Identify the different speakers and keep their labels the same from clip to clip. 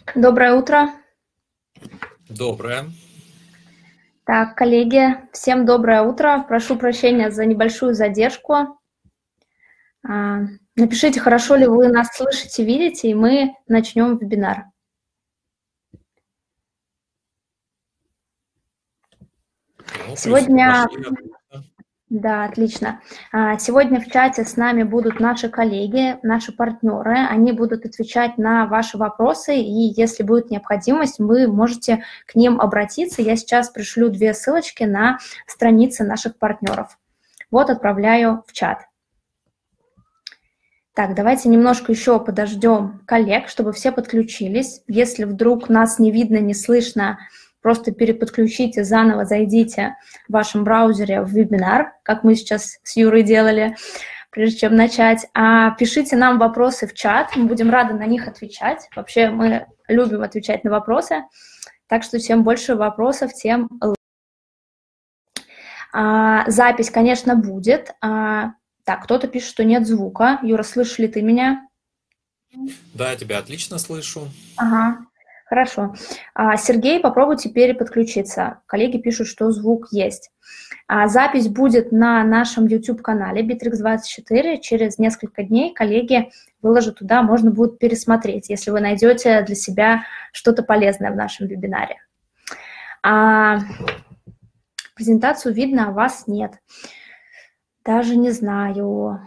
Speaker 1: Доброе утро.
Speaker 2: Доброе.
Speaker 1: Так, коллеги, всем доброе утро. Прошу прощения за небольшую задержку. А, Напишите, хорошо ли вы нас слышите, видите, и мы начнем вебинар.
Speaker 2: Ну,
Speaker 1: Сегодня,
Speaker 2: пошли, отлично.
Speaker 1: да, отлично. Сегодня в чате с нами будут наши коллеги, наши партнеры. Они будут отвечать на ваши вопросы, и если будет необходимость, вы можете к ним обратиться. Я сейчас пришлю 2 ссылочки на страницы наших партнеров. Вот отправляю в чат. Так, давайте немножко еще подождем коллег, чтобы все подключились. Если вдруг нас не видно, не слышно, просто переподключите, заново зайдите в вашем браузере в вебинар, как мы сейчас с Юрой делали, прежде чем начать. Пишите нам вопросы в чат, мы будем рады на них отвечать. Вообще мы любим отвечать на вопросы, так что чем больше вопросов, тем лучше. Запись, конечно, будет. Так, кто-то пишет, что нет звука. Юра, слышишь ли ты меня?
Speaker 2: Да, я тебя отлично слышу.
Speaker 1: Ага, хорошо. Сергей, попробуй теперь подключиться. Коллеги пишут, что звук есть. Запись будет на нашем YouTube-канале Bittrex24. Через несколько дней коллеги выложат туда, можно будет пересмотреть, если вы найдете для себя что-то полезное в нашем вебинаре. Презентацию видно, а вас нет. Даже не знаю,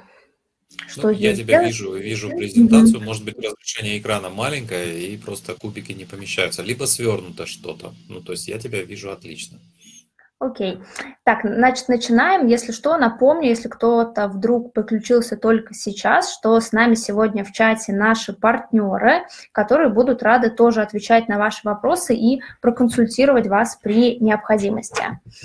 Speaker 1: что
Speaker 2: Я
Speaker 1: здесь
Speaker 2: тебя
Speaker 1: делать.
Speaker 2: вижу презентацию. Может быть, разрешение экрана маленькое, и просто кубики не помещаются. Либо свернуто что-то. Ну, то есть я тебя вижу отлично.
Speaker 1: Окей. Так, значит, начинаем. Если что, напомню, если кто-то вдруг подключился только сейчас, что с нами сегодня в чате наши партнеры, которые будут рады тоже отвечать на ваши вопросы и проконсультировать вас при необходимости.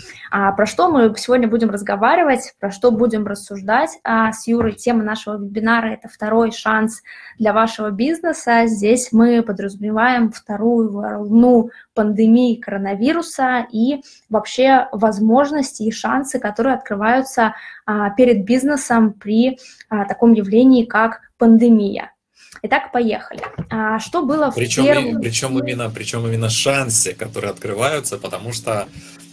Speaker 1: Про что мы сегодня будем разговаривать, про что будем рассуждать с Юрой. Тема нашего вебинара – это второй шанс для вашего бизнеса. Здесь мы подразумеваем вторую волну пандемии коронавируса и вообще возможности и шансы, которые открываются перед бизнесом при таком явлении, как пандемия. Итак, поехали. Что было в первом...
Speaker 2: Причем именно шансы, которые открываются, потому что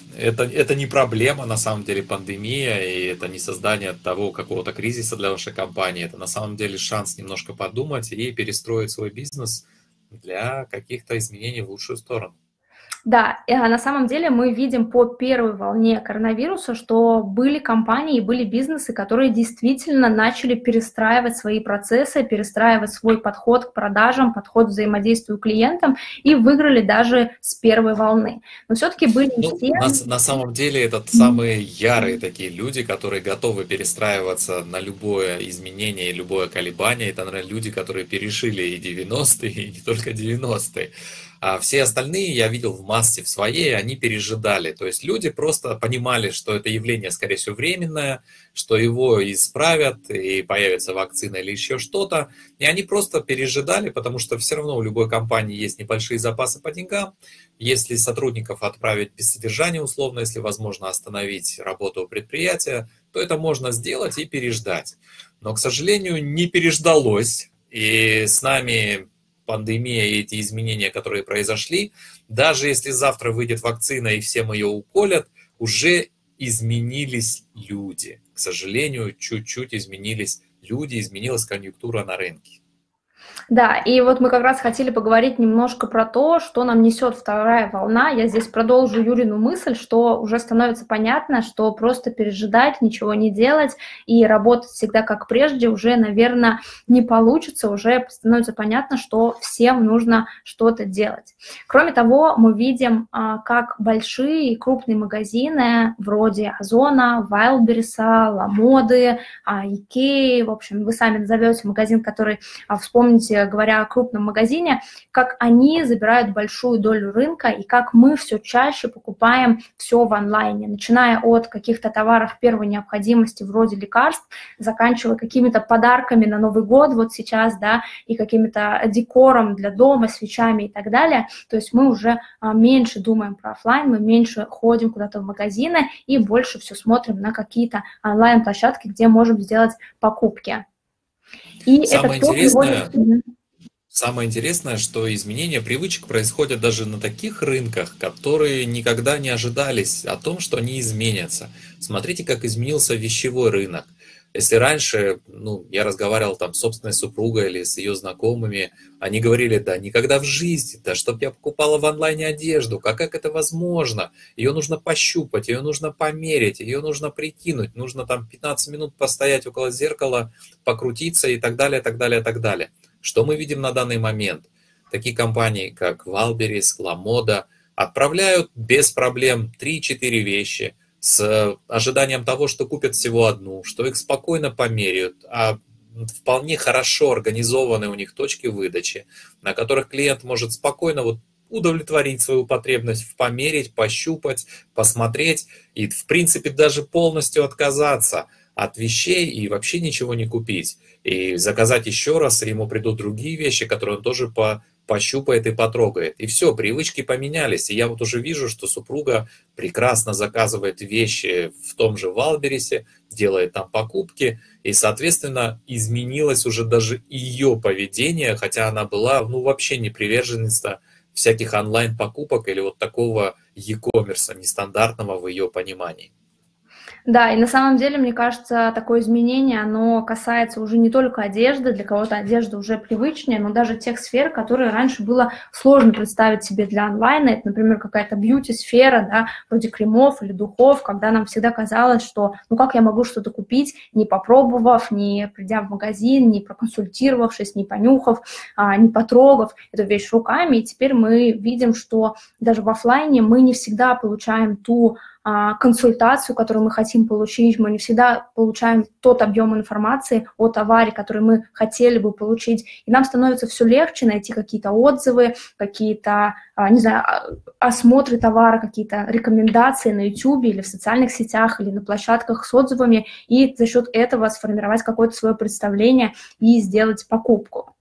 Speaker 2: это не проблема, на самом деле, пандемия, и это не создание того какого-то кризиса для вашей компании. Это на самом деле шанс немножко подумать и перестроить свой бизнес для каких-то изменений в лучшую сторону.
Speaker 1: Да, на самом деле мы видим по первой волне коронавируса, что были компании, были бизнесы, которые действительно начали перестраивать свои процессы, перестраивать свой подход к продажам, подход к взаимодействию к клиентам и выиграли даже с первой волны. Но все-таки были все...
Speaker 2: На самом деле это самые ярые такие люди, которые готовы перестраиваться на любое изменение, любое колебание. Это, наверное, люди, которые пережили и 90-е, и не только 90-е. А все остальные я видел в массе в своей, они пережидали. То есть люди просто понимали, что это явление, скорее всего, временное, что его исправят и появится вакцина или еще что-то. И они просто пережидали, потому что все равно у любой компании есть небольшие запасы по деньгам. Если сотрудников отправить без содержания условно, если возможно остановить работу предприятия, то это можно сделать и переждать. Но, к сожалению, не переждалось. И с нами... пандемия и эти изменения, которые произошли, даже если завтра выйдет вакцина и всем ее уколят, уже изменились люди. К сожалению, чуть-чуть изменились люди, изменилась конъюнктура на рынке.
Speaker 1: Да, и вот мы как раз хотели поговорить немножко про то, что нам несет вторая волна. Я здесь продолжу Юрину мысль, что уже становится понятно, что просто пережидать, ничего не делать и работать всегда как прежде уже, наверное, не получится. Уже становится понятно, что всем нужно что-то делать. Кроме того, мы видим, как большие и крупные магазины вроде Озона, Вайлдберриса, Ламоды, Икеи, в общем, вы сами назовете магазин, который, вспомните, говоря о крупном магазине, как они забирают большую долю рынка и как мы все чаще покупаем все в онлайне, начиная от каких-то товаров первой необходимости вроде лекарств, заканчивая какими-то подарками на Новый год вот сейчас, да, и какими-то декором для дома, свечами и так далее. То есть мы уже меньше думаем про офлайн, мы меньше ходим куда-то в магазины и больше все смотрим на какие-то онлайн-площадки, где можем сделать покупки. И
Speaker 2: Самое
Speaker 1: это тоже
Speaker 2: интересное,
Speaker 1: приводит...
Speaker 2: Самое интересное, что изменения привычек происходят даже на таких рынках, которые никогда не ожидались о том, что они изменятся. Смотрите, как изменился вещевой рынок. Если раньше, ну, я разговаривал там с собственной супругой или с ее знакомыми, они говорили, да, никогда в жизни, да, чтоб я покупала в онлайне одежду, как это возможно? Ее нужно пощупать, ее нужно померить, ее нужно прикинуть, нужно там 15 минут постоять около зеркала, покрутиться и так далее, так далее, так далее. Что мы видим на данный момент? Такие компании, как Валберис, Ламода, отправляют без проблем 3-4 вещи с ожиданием того, что купят всего одну, что их спокойно померяют, а вполне хорошо организованы у них точки выдачи, на которых клиент может спокойно вот удовлетворить свою потребность в померить, пощупать, посмотреть и, в принципе, даже полностью отказаться от вещей и вообще ничего не купить. И заказать еще раз, ему придут другие вещи, которые он тоже пощупает и потрогает. И все, привычки поменялись. И я вот уже вижу, что супруга прекрасно заказывает вещи в том же Валберисе, делает там покупки, и, соответственно, изменилось уже даже ее поведение, хотя она была, ну, вообще не приверженница всяких онлайн-покупок или вот такого e-commerce нестандартного в ее понимании.
Speaker 1: Да, и на самом деле, мне кажется, такое изменение, оно касается уже не только одежды, для кого-то одежда уже привычнее, но даже тех сфер, которые раньше было сложно представить себе для онлайна. Это, например, какая-то бьюти-сфера, да, вроде кремов или духов, когда нам всегда казалось, что ну как я могу что-то купить, не попробовав, не придя в магазин, не проконсультировавшись, не понюхав, не потрогав эту вещь руками. И теперь мы видим, что даже в офлайне мы не всегда получаем ту консультацию, которую мы хотим получить, мы не всегда получаем тот объем информации о товаре, который мы хотели бы получить, и нам становится все легче найти какие-то отзывы, какие-то, не знаю, осмотры товара, какие-то рекомендации на YouTube или в социальных сетях, или на площадках с отзывами, и за счет этого сформировать какое-то свое представление и сделать покупку.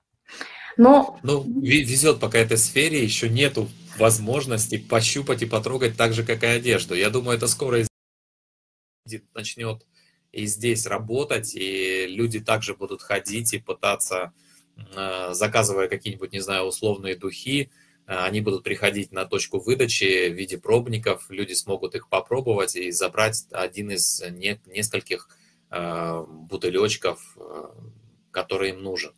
Speaker 1: Но...
Speaker 2: Ну, везет пока этой сфере, еще нету возможности пощупать и потрогать так же, как и одежду. Я думаю, это скоро начнет и здесь работать, и люди также будут ходить и пытаться, заказывая какие-нибудь, не знаю, условные духи, они будут приходить на точку выдачи в виде пробников, люди смогут их попробовать и забрать один из нескольких бутылечков, который им нужен.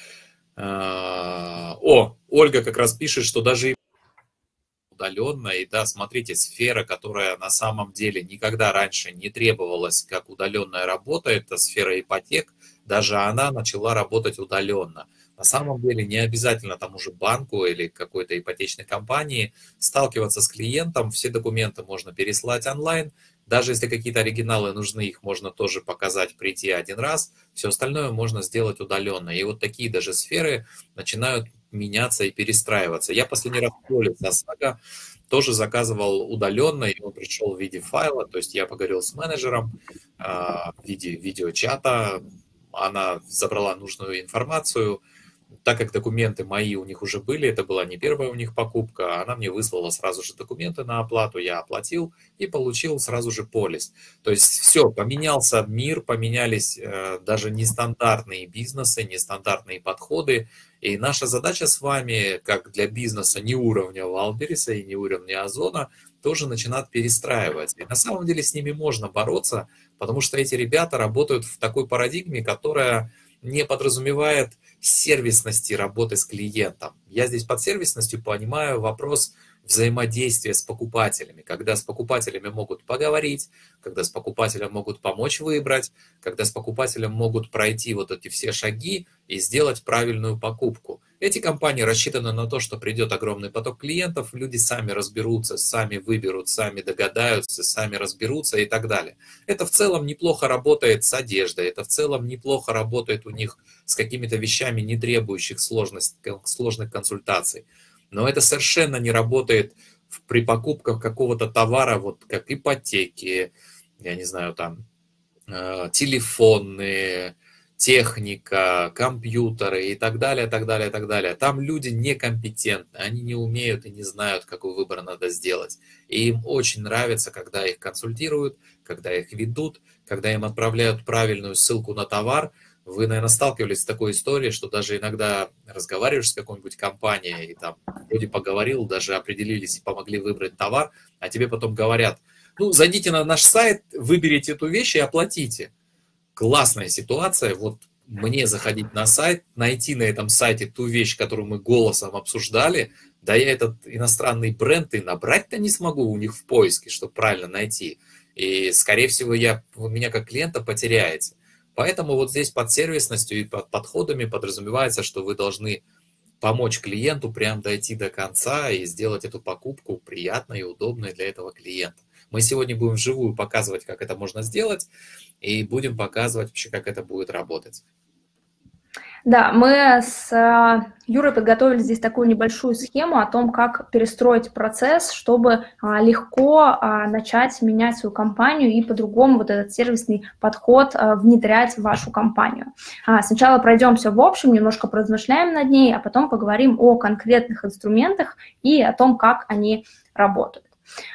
Speaker 2: О, Ольга как раз пишет, что даже удаленно, и да, смотрите, сфера, которая на самом деле никогда раньше не требовалась как удаленная работа, это сфера ипотек, даже она начала работать удаленно. На самом деле не обязательно тому же банку или какой-то ипотечной компании сталкиваться с клиентом, все документы можно переслать онлайн, даже если какие-то оригиналы нужны, их можно тоже показать, прийти один раз, все остальное можно сделать удаленно. И вот такие даже сферы начинают меняться и перестраиваться. Я последний раз в поле ОСАГО тоже заказывал удаленно, и он пришел в виде файла, то есть я поговорил с менеджером в виде видеочата, она забрала нужную информацию. Так как документы мои у них уже были, это была не первая у них покупка, она мне выслала сразу же документы на оплату, я оплатил и получил сразу же полис. То есть все, поменялся мир, поменялись даже нестандартные бизнесы, нестандартные подходы. И наша задача с вами, как для бизнеса не уровня Валбериса и не уровня Озона, тоже начинать перестраивать. И на самом деле с ними можно бороться, потому что эти ребята работают в такой парадигме, которая не подразумевает сервисности работы с клиентом. Я здесь под сервисностью понимаю вопрос взаимодействия с покупателями, когда с покупателями могут поговорить, когда с покупателем могут помочь выбрать, когда с покупателем могут пройти вот эти все шаги и сделать правильную покупку. Эти компании рассчитаны на то, что придет огромный поток клиентов, люди сами разберутся, сами выберут, сами догадаются, сами разберутся и так далее. Это в целом неплохо работает с одеждой, это в целом неплохо работает у них с какими-то вещами, не требующих сложных консультаций. Но это совершенно не работает при покупках какого-то товара, вот как ипотеки, я не знаю, там, телефоны, техника, компьютеры и так далее, так далее, так далее. Там люди некомпетентны, они не умеют и не знают, какой выбор надо сделать. И им очень нравится, когда их консультируют, когда их ведут, когда им отправляют правильную ссылку на товар, Вы, наверное, сталкивались с такой историей, что даже иногда разговариваешь с какой-нибудь компанией, и там вроде поговорил, даже определились и помогли выбрать товар, а тебе потом говорят, ну, зайдите на наш сайт, выберите эту вещь и оплатите. Классная ситуация, вот мне заходить на сайт, найти на этом сайте ту вещь, которую мы голосом обсуждали, да я этот иностранный бренд и набрать-то не смогу у них в поиске, чтобы правильно найти. И, скорее всего, меня как клиента потеряете. Поэтому вот здесь под сервисностью и под подходами подразумевается, что вы должны помочь клиенту прям дойти до конца и сделать эту покупку приятной и удобной для этого клиента. Мы сегодня будем вживую показывать, как это можно сделать, и будем показывать вообще, как это будет работать.
Speaker 1: Да, мы с Юрой подготовили здесь такую небольшую схему о том, как перестроить процесс, чтобы легко начать менять свою компанию и по-другому вот этот сервисный подход внедрять в вашу компанию. Сначала пройдемся в общем, немножко поразмышляем над ней, а потом поговорим о конкретных инструментах и о том, как они работают.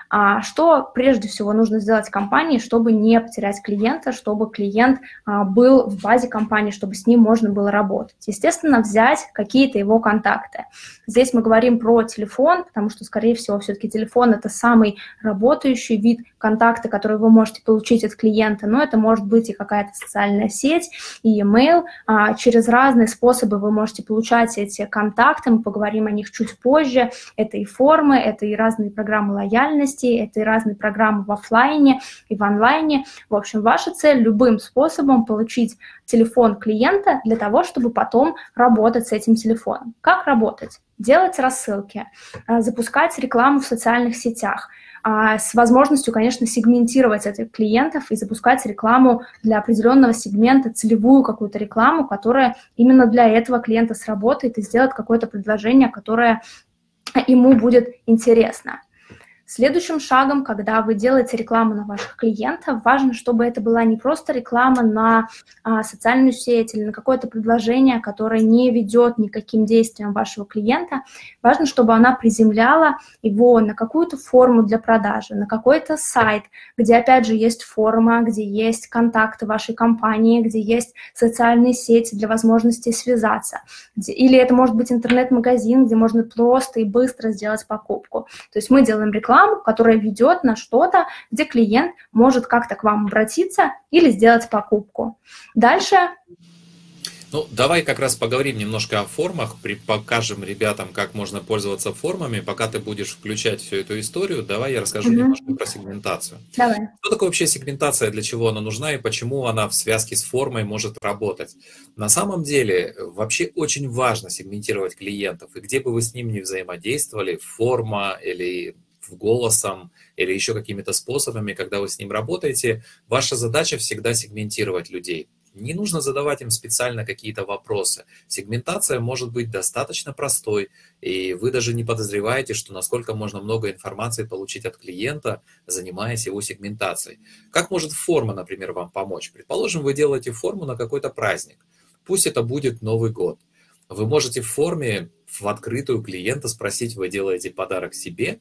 Speaker 1: Что прежде всего нужно сделать компании, чтобы не потерять клиента, чтобы клиент был в базе компании, чтобы с ним можно было работать? Естественно, взять какие-то его контакты. Здесь мы говорим про телефон, потому что, скорее всего, все-таки телефон – это самый работающий вид контакта, который вы можете получить от клиента, но это может быть и какая-то социальная сеть, и e-mail. Через разные способы вы можете получать эти контакты, мы поговорим о них чуть позже. Это и формы, это и разные программы лояльности, это и разные программы в офлайне и в онлайне. В общем, ваша цель любым способом получить телефон клиента для того, чтобы потом работать с этим телефоном. Как работать? Делать рассылки, запускать рекламу в социальных сетях, с возможностью, конечно, сегментировать этих клиентов и запускать рекламу для определенного сегмента, целевую какую-то рекламу, которая именно для этого клиента сработает и сделает какое-то предложение, которое ему будет интересно. Следующим шагом, когда вы делаете рекламу на ваших клиентов, важно, чтобы это была не просто реклама на социальную сеть или на какое-то предложение, которое не ведет никаким действиям вашего клиента. Важно, чтобы она приземляла его на какую-то форму для продажи, на какой-то сайт, где, опять же, есть форма, где есть контакты вашей компании, где есть социальные сети для возможности связаться. Или это может быть интернет-магазин, где можно просто и быстро сделать покупку. То есть мы делаем рекламу, которая ведет на что-то, где клиент может как-то к вам обратиться или сделать покупку. Дальше.
Speaker 2: Ну, давай как раз поговорим немножко о формах, покажем ребятам, как можно пользоваться формами. Пока ты будешь включать всю эту историю, давай я расскажу немножко про сегментацию.
Speaker 1: Давай.
Speaker 2: Что такое вообще сегментация, для чего она нужна и почему она в связке с формой может работать? На самом деле, вообще очень важно сегментировать клиентов, и где бы вы с ним ни взаимодействовали, форма или голосом или еще какими-то способами, когда вы с ним работаете, ваша задача всегда сегментировать людей. Не нужно задавать им специально какие-то вопросы. Сегментация может быть достаточно простой, и вы даже не подозреваете, что насколько можно много информации получить от клиента, занимаясь его сегментацией. Как может форма, например, вам помочь? Предположим, вы делаете форму на какой-то праздник. Пусть это будет Новый год. Вы можете в форме в открытую клиента спросить, вы делаете подарок себе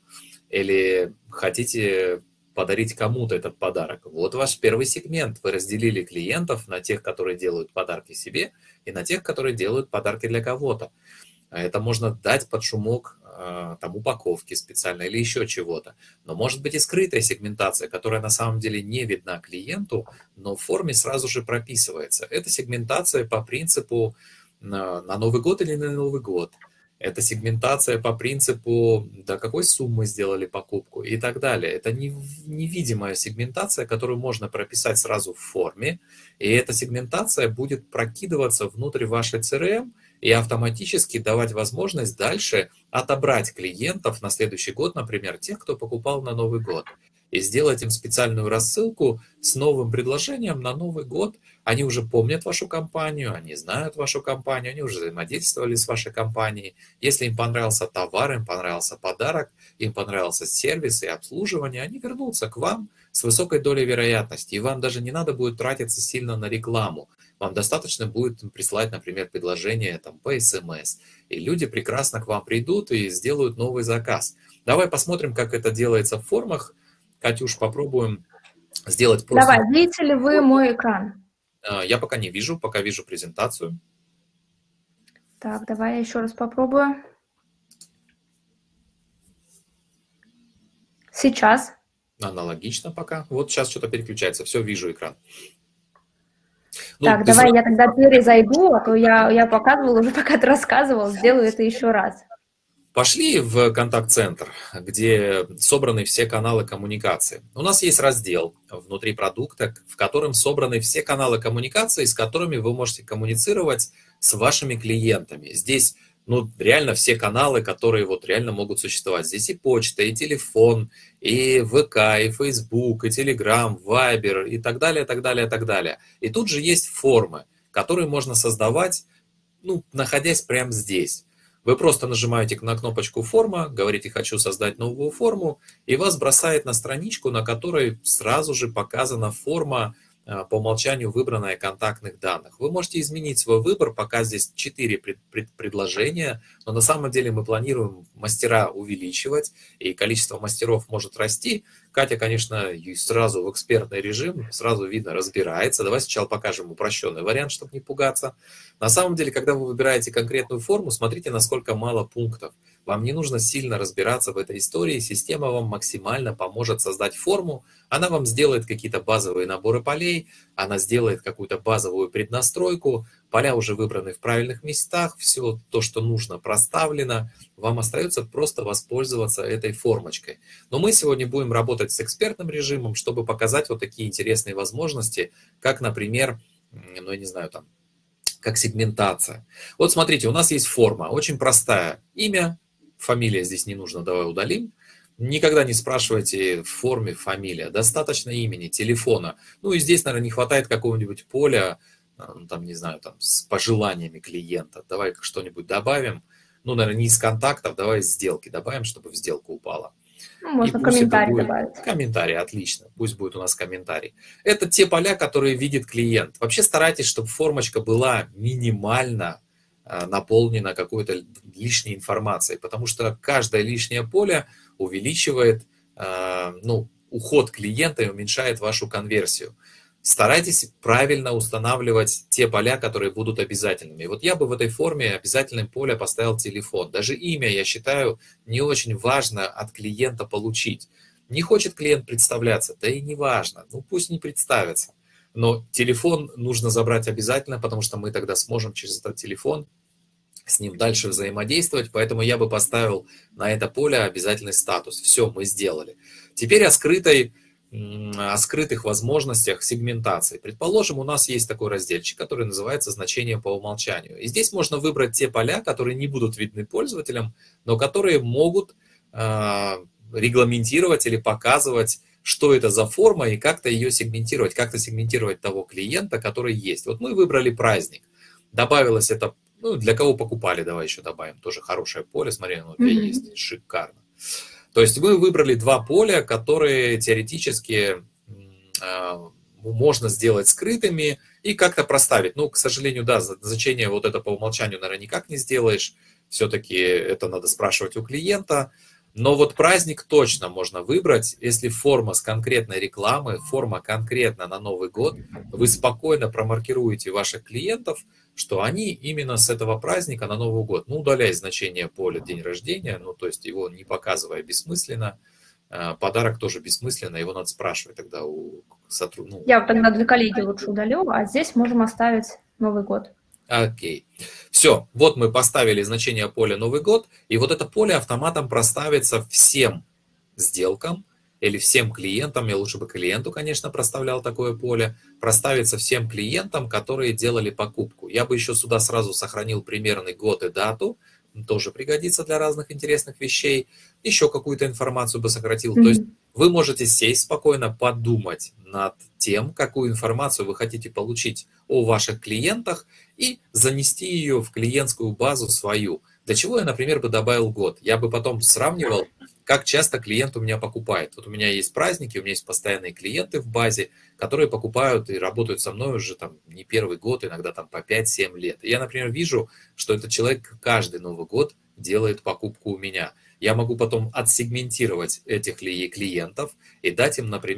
Speaker 2: или хотите подарить кому-то этот подарок. Вот ваш первый сегмент. Вы разделили клиентов на тех, которые делают подарки себе, и на тех, которые делают подарки для кого-то. Это можно дать под шумок там, упаковки специально или еще чего-то. Но может быть и скрытая сегментация, которая на самом деле не видна клиенту, но в форме сразу же прописывается. Это сегментация по принципу на Новый год или на Новый год. Это сегментация по принципу, до какой суммы сделали покупку и так далее. Это невидимая сегментация, которую можно прописать сразу в форме, и эта сегментация будет прокидываться внутрь вашей CRM и автоматически давать возможность дальше отобрать клиентов на следующий год, например, тех, кто покупал на Новый год, и сделать им специальную рассылку с новым предложением на Новый год. Они уже помнят вашу компанию, они знают вашу компанию, они уже взаимодействовали с вашей компанией. Если им понравился товар, им понравился подарок, им понравился сервис и обслуживание, они вернутся к вам с высокой долей вероятности. И вам даже не надо будет тратиться сильно на рекламу. Вам достаточно будет прислать, например, предложение там, по СМС. И люди прекрасно к вам придут и сделают новый заказ. Давай посмотрим, как это делается в формах. Катюш, попробуем сделать просто...
Speaker 1: Давай, видите ли вы мой экран?
Speaker 2: Я пока не вижу, пока вижу презентацию.
Speaker 1: Так, давай я еще раз попробую. Сейчас.
Speaker 2: Аналогично пока. Вот сейчас что-то переключается. Все, вижу экран. Ну,
Speaker 1: Так,
Speaker 2: ты
Speaker 1: давай
Speaker 2: сразу...
Speaker 1: я тогда перезайду, а то я показывала уже, пока ты рассказывал, сделаю это еще раз.
Speaker 2: Пошли в контакт-центр, где собраны все каналы коммуникации. У нас есть раздел внутри продукта, в котором собраны все каналы коммуникации, с которыми вы можете коммуницировать с вашими клиентами. Здесь ну, реально все каналы, которые вот реально могут существовать. Здесь и почта, и телефон, и ВК, и Facebook, и Telegram, Viber, и так далее, так далее, так далее. И тут же есть формы, которые можно создавать, ну, находясь прямо здесь. Вы просто нажимаете на кнопочку «Форма», говорите «Хочу создать новую форму», и вас бросает на страничку, на которой сразу же показана форма, по умолчанию выбранная контактных данных. Вы можете изменить свой выбор, пока здесь 4 предложения, но на самом деле мы планируем мастера увеличивать, и количество мастеров может расти. Катя, конечно, сразу в экспертный режим, сразу видно, разбирается. Давай сначала покажем упрощенный вариант, чтобы не пугаться. На самом деле, когда вы выбираете конкретную форму, смотрите, насколько мало пунктов. Вам не нужно сильно разбираться в этой истории, система вам максимально поможет создать форму, она вам сделает какие-то базовые наборы полей, она сделает какую-то базовую преднастройку, поля уже выбраны в правильных местах, все то, что нужно, проставлено, вам остается просто воспользоваться этой формочкой. Но мы сегодня будем работать с экспертным режимом, чтобы показать вот такие интересные возможности, как, например, ну я не знаю, там, как сегментация. Вот смотрите, у нас есть форма, очень простая, имя, фамилия здесь не нужно, давай удалим. Никогда не спрашивайте в форме фамилия, достаточно имени, телефона. Ну и здесь, наверное, не хватает какого-нибудь поля, там, не знаю, там, с пожеланиями клиента. Давай что-нибудь добавим. Ну, наверное, не из контактов, давай из сделки добавим, чтобы в сделку упало.
Speaker 1: Ну,
Speaker 2: И
Speaker 1: можно
Speaker 2: пусть это
Speaker 1: комментарий
Speaker 2: будет
Speaker 1: добавить.
Speaker 2: комментарий, отлично. Пусть будет у нас комментарий. Это те поля, которые видит клиент. Вообще старайтесь, чтобы формочка была минимально наполнена какой-то лишней информацией, потому что каждое лишнее поле увеличивает ну, уход клиента и уменьшает вашу конверсию. Старайтесь правильно устанавливать те поля, которые будут обязательными. Вот я бы в этой форме обязательным поле поставил телефон. Даже имя, я считаю, не очень важно от клиента получить. Не хочет клиент представляться, да и не важно, ну пусть не представится. Но телефон нужно забрать обязательно, потому что мы тогда сможем через этот телефон с ним дальше взаимодействовать, поэтому я бы поставил на это поле обязательный статус. Все, мы сделали. Теперь о скрытых возможностях сегментации. Предположим, у нас есть такой разделчик, который называется «Значение по умолчанию». И здесь можно выбрать те поля, которые не будут видны пользователям, но которые могут регламентировать или показывать, что это за форма и как-то ее сегментировать, как-то сегментировать того клиента, который есть. Вот мы выбрали праздник. Добавилось это, ну, для кого покупали, давай еще добавим, тоже хорошее поле, смотри, оно у тебя есть, шикарно. То есть мы выбрали 2 поля, которые теоретически можно сделать скрытыми и как-то проставить. Ну, к сожалению, да, значение вот это по умолчанию, наверное, никак не сделаешь. Все-таки это надо спрашивать у клиента. Но вот праздник точно можно выбрать, если форма с конкретной рекламы, форма конкретно на Новый год, вы спокойно промаркируете ваших клиентов, что они именно с этого праздника на Новый год. Ну, удаляй значение поля день рождения, ну, то есть его не показывая бессмысленно. Подарок тоже бессмысленно, его надо спрашивать тогда у сотрудника.
Speaker 1: Я тогда для коллеги лучше удалю, а здесь можем оставить Новый год.
Speaker 2: Окей. Все, вот мы поставили значение поля Новый год, и вот это поле автоматом проставится всем сделкам или всем клиентам, я лучше бы клиенту, конечно, проставлял такое поле, проставится всем клиентам, которые делали покупку. Я бы еще сюда сразу сохранил примерный год и дату, тоже пригодится для разных интересных вещей, еще какую-то информацию бы сократил. То есть вы можете сесть спокойно, подумать над тем, какую информацию вы хотите получить о ваших клиентах и занести ее в клиентскую базу свою. Для чего я, например, бы добавил год? Я бы потом сравнивал, как часто клиент у меня покупает. Вот у меня есть праздники, у меня есть постоянные клиенты в базе, которые покупают и работают со мной уже там не первый год, иногда там по 5-7 лет. И я, например, вижу, что этот человек каждый Новый год делает покупку у меня. Я могу потом отсегментировать этих клиентов и дать им, например,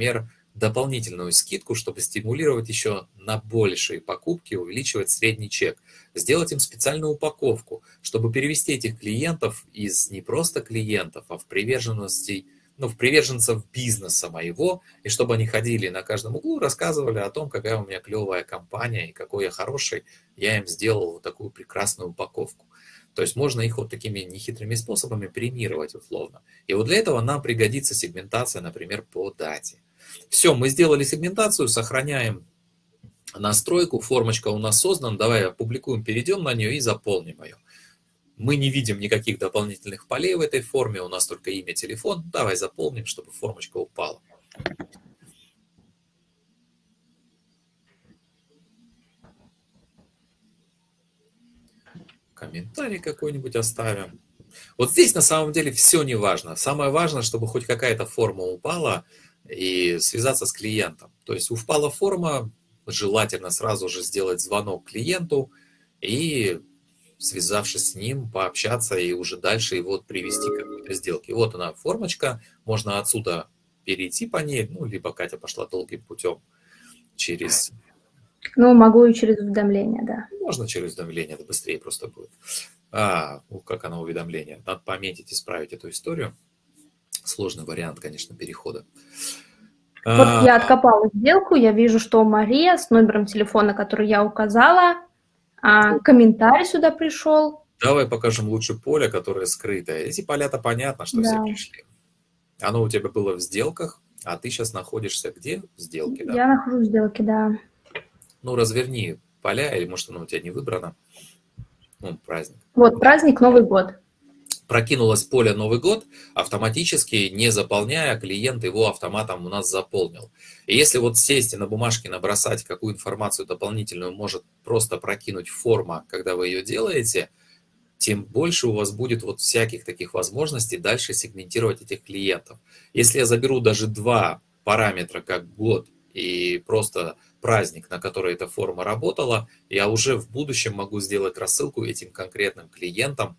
Speaker 2: дополнительную скидку, чтобы стимулировать еще на большие покупки, увеличивать средний чек. Сделать им специальную упаковку, чтобы перевести этих клиентов из не просто клиентов, а в приверженности, в приверженцев бизнеса моего, и чтобы они ходили на каждом углу, рассказывали о том, какая у меня клевая компания и какой я хороший, я им сделал вот такую прекрасную упаковку. То есть можно их вот такими нехитрыми способами премировать условно. И вот для этого нам пригодится сегментация, например, по дате. Все, мы сделали сегментацию, сохраняем настройку, формочка у нас создана, давай опубликуем, перейдем на нее и заполним ее. Мы не видим никаких дополнительных полей в этой форме, у нас только имя, телефон. Давай заполним, чтобы формочка упала. Комментарий какой-нибудь оставим. Вот здесь на самом деле все не важно. Самое важное, чтобы хоть какая-то форма упала и связаться с клиентом. То есть упала форма, желательно сразу же сделать звонок клиенту и, связавшись с ним, пообщаться и уже дальше его привести к какой-то сделке. Вот она формочка, можно отсюда перейти по ней, либо Катя пошла долгим путем через...
Speaker 1: могу и через уведомление, да.
Speaker 2: Можно через уведомление, это быстрее просто будет. Как оно уведомление. Надо пометить, исправить эту историю. Сложный вариант, конечно, перехода.
Speaker 1: Вот я откопала сделку, я вижу, что Мария с номером телефона, который я указала, комментарий сюда пришел.
Speaker 2: Давай покажем лучше поле, которое скрыто. Эти поля-то понятно, что все пришли. Оно у тебя было в сделках, а ты сейчас находишься где? В сделке, да?
Speaker 1: Я нахожусь в сделке, да.
Speaker 2: Разверни поля, или может оно у тебя не выбрано. Праздник.
Speaker 1: Вот, праздник, Новый год.
Speaker 2: Прокинулось поле Новый год, автоматически, не заполняя, клиент его автоматом у нас заполнил. И если вот сесть и на бумажке набросать, какую информацию дополнительную может просто прокинуть форма, когда вы ее делаете, тем больше у вас будет вот всяких таких возможностей дальше сегментировать этих клиентов. Если я заберу даже два параметра, как год и просто праздник, на который эта форма работала, я уже в будущем могу сделать рассылку этим конкретным клиентам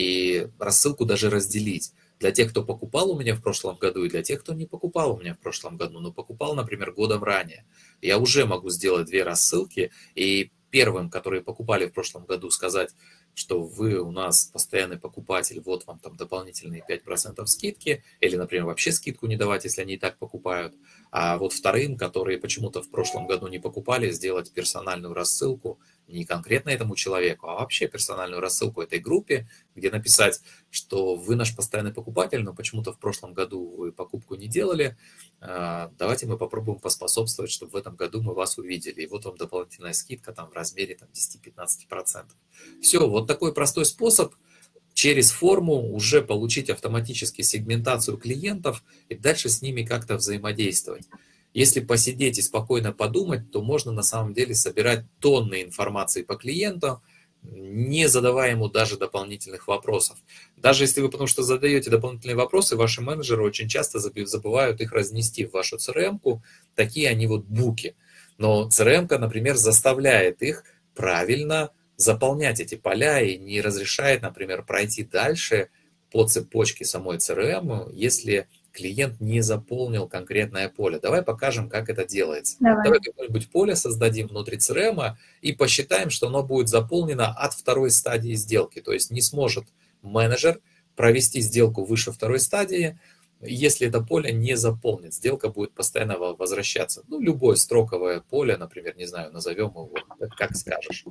Speaker 2: и рассылку даже разделить. Для тех, кто покупал у меня в прошлом году, и для тех, кто не покупал у меня в прошлом году, но покупал, например, годом ранее. Я уже могу сделать две рассылки, и первым, которые покупали в прошлом году, сказать, что вы у нас постоянный покупатель, вот вам там дополнительные 5% скидки, или, например, вообще скидку не давать, если они и так покупают. А вот вторым, которые почему-то в прошлом году не покупали, сделать персональную рассылку не конкретно этому человеку, а вообще персональную рассылку этой группе, где написать, что вы наш постоянный покупатель, но почему-то в прошлом году вы покупку не делали. Давайте мы попробуем поспособствовать, чтобы в этом году мы вас увидели. И вот вам дополнительная скидка там в размере 10-15%. Все, вот такой простой способ через форму уже получить автоматически сегментацию клиентов и дальше с ними как-то взаимодействовать. Если посидеть и спокойно подумать, то можно на самом деле собирать тонны информации по клиенту, не задавая ему даже дополнительных вопросов. Даже если вы потому что задаете дополнительные вопросы, ваши менеджеры очень часто забывают их разнести в вашу CRM-ку, такие они вот буки. Но CRM-ка, например, заставляет их правильно заполнять эти поля и не разрешает, например, пройти дальше по цепочке самой CRM, если клиент не заполнил конкретное поле. Давай покажем, как это делается. Давай какое-нибудь поле создадим внутри CRM и посчитаем, что оно будет заполнено от второй стадии сделки. То есть не сможет менеджер провести сделку выше второй стадии, если это поле не заполнит. Сделка будет постоянно возвращаться. Любое строковое поле, например, не знаю, назовем его, как скажешь.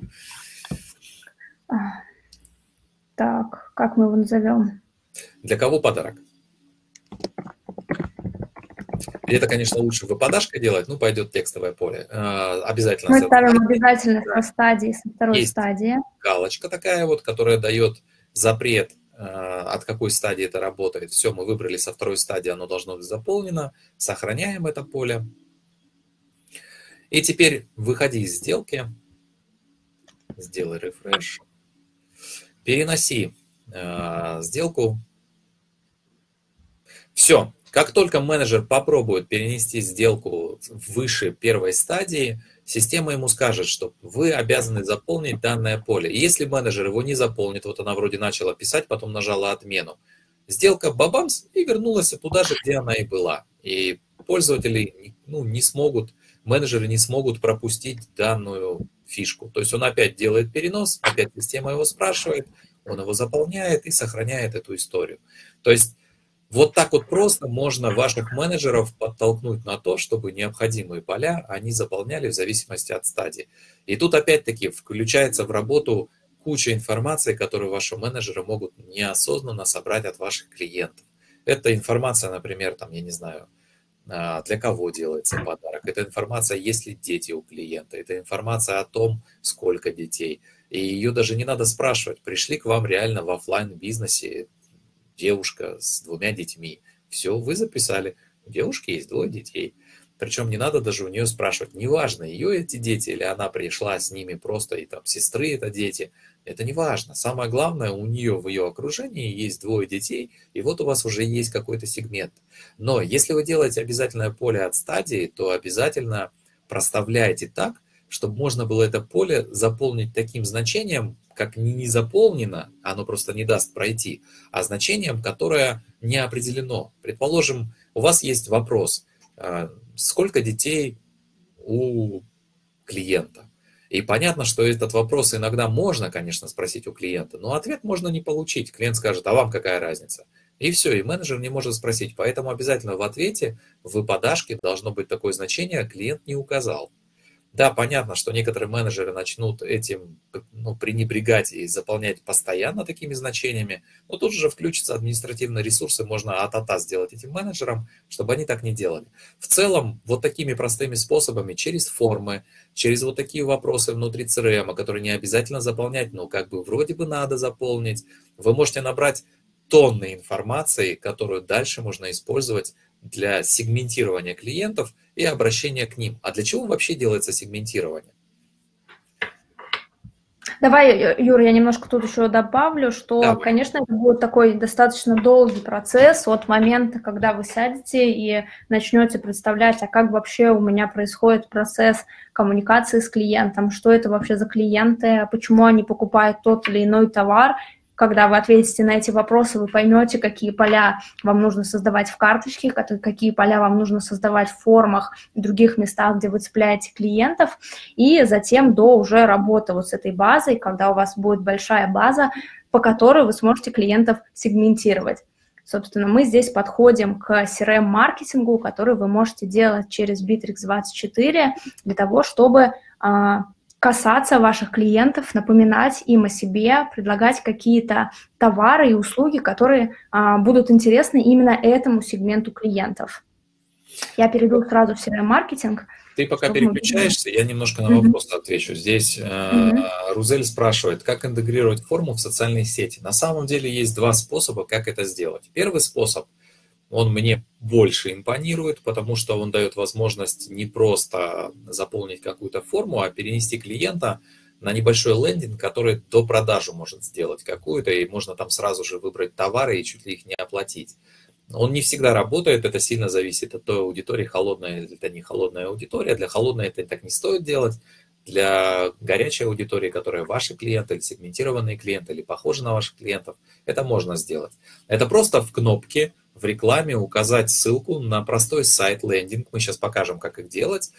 Speaker 1: Так, как мы его назовем?
Speaker 2: Для кого подарок? И это, конечно, лучше выпадашкой делать, пойдет текстовое поле. Обязательно.
Speaker 1: Мы ставим обязательно со стадии, со второй стадии.
Speaker 2: Галочка такая вот, которая дает запрет, от какой стадии это работает. Все, мы выбрали со второй стадии, оно должно быть заполнено. Сохраняем это поле. И теперь выходи из сделки. Сделай рефреш. Переноси сделку. Все. Как только менеджер попробует перенести сделку выше первой стадии, система ему скажет, что вы обязаны заполнить данное поле. И если менеджер его не заполнит, вот она вроде начала писать, потом нажала отмену, сделка бабамс и вернулась туда же, где она и была. И пользователи, ну, не смогут, менеджеры не смогут пропустить данную фишку. То есть он опять делает перенос, опять система его спрашивает, он его заполняет и сохраняет эту историю. То есть вот так вот просто можно ваших менеджеров подтолкнуть на то, чтобы необходимые поля они заполняли в зависимости от стадии. И тут опять-таки включается в работу куча информации, которую ваши менеджеры могут неосознанно собрать от ваших клиентов. Это информация, например, там, я не знаю, для кого делается подарок. Это информация, есть ли дети у клиента. Это информация о том, сколько детей. И ее даже не надо спрашивать. Пришли к вам реально в офлайн бизнесе девушка с 2 детьми. Все, вы записали. У девушки есть 2 детей. Причем не надо даже у нее спрашивать, неважно, ее эти дети, или она пришла с ними просто, и там сестры это дети, это не важно. Самое главное, у нее в ее окружении есть 2 детей, и вот у вас уже есть какой-то сегмент. Но если вы делаете обязательное поле от стадии, то обязательно проставляйте так, чтобы можно было это поле заполнить таким значением, как не заполнено, оно просто не даст пройти, а значением, которое не определено. Предположим, у вас есть вопрос, сколько детей у клиента? И понятно, что этот вопрос иногда можно, конечно, спросить у клиента, но ответ можно не получить. Клиент скажет, а вам какая разница? И все, и менеджер не может спросить. Поэтому обязательно в ответе, в подашке должно быть такое значение, клиент не указал. Да, понятно, что некоторые менеджеры начнут этим пренебрегать и заполнять постоянно такими значениями, но тут же включатся административные ресурсы, можно от-а-та сделать этим менеджерам, чтобы они так не делали. В целом, вот такими простыми способами, через формы, через вот такие вопросы внутри CRM, которые не обязательно заполнять, но как бы вроде бы надо заполнить, вы можете набрать тонны информации, которую дальше можно использовать для сегментирования клиентов и обращения к ним. А для чего вообще делается сегментирование?
Speaker 1: Давай, Юра, я немножко тут еще добавлю, что,
Speaker 2: Давай.
Speaker 1: конечно, это будет такой достаточно долгий процесс от момента, когда вы сядете и начнете представлять, а как вообще у меня происходит процесс коммуникации с клиентом, что это вообще за клиенты, почему они покупают тот или иной товар. Когда вы ответите на эти вопросы, вы поймете, какие поля вам нужно создавать в карточке, какие поля вам нужно создавать в формах и других местах, где вы цепляете клиентов, и затем до уже работы вот с этой базой, когда у вас будет большая база, по которой вы сможете клиентов сегментировать. Собственно, мы здесь подходим к CRM-маркетингу, который вы можете делать через Bittrex24 для того, чтобы касаться ваших клиентов, напоминать им о себе, предлагать какие-то товары и услуги, которые будут интересны именно этому сегменту клиентов. Я перейду сразу в CRM-маркетинг.
Speaker 2: Ты пока переключаешься, я немножко на вопрос отвечу. Здесь Рузель спрашивает, как интегрировать форму в социальные сети. На самом деле есть 2 способа, как это сделать. Первый способ, он мне больше импонирует, потому что он дает возможность не просто заполнить какую-то форму, а перенести клиента на небольшой лендинг, который до продажи может сделать какую-то, и можно там сразу же выбрать товары и чуть ли их не оплатить. Он не всегда работает, это сильно зависит от той аудитории, холодная или это не холодная аудитория. Для холодной это так не стоит делать. Для горячей аудитории, которая ваши клиенты, или сегментированные клиенты, или похожи на ваших клиентов, это можно сделать. Это просто в кнопке в рекламе указать ссылку на простой сайт-лендинг. Мы сейчас покажем, как их делать.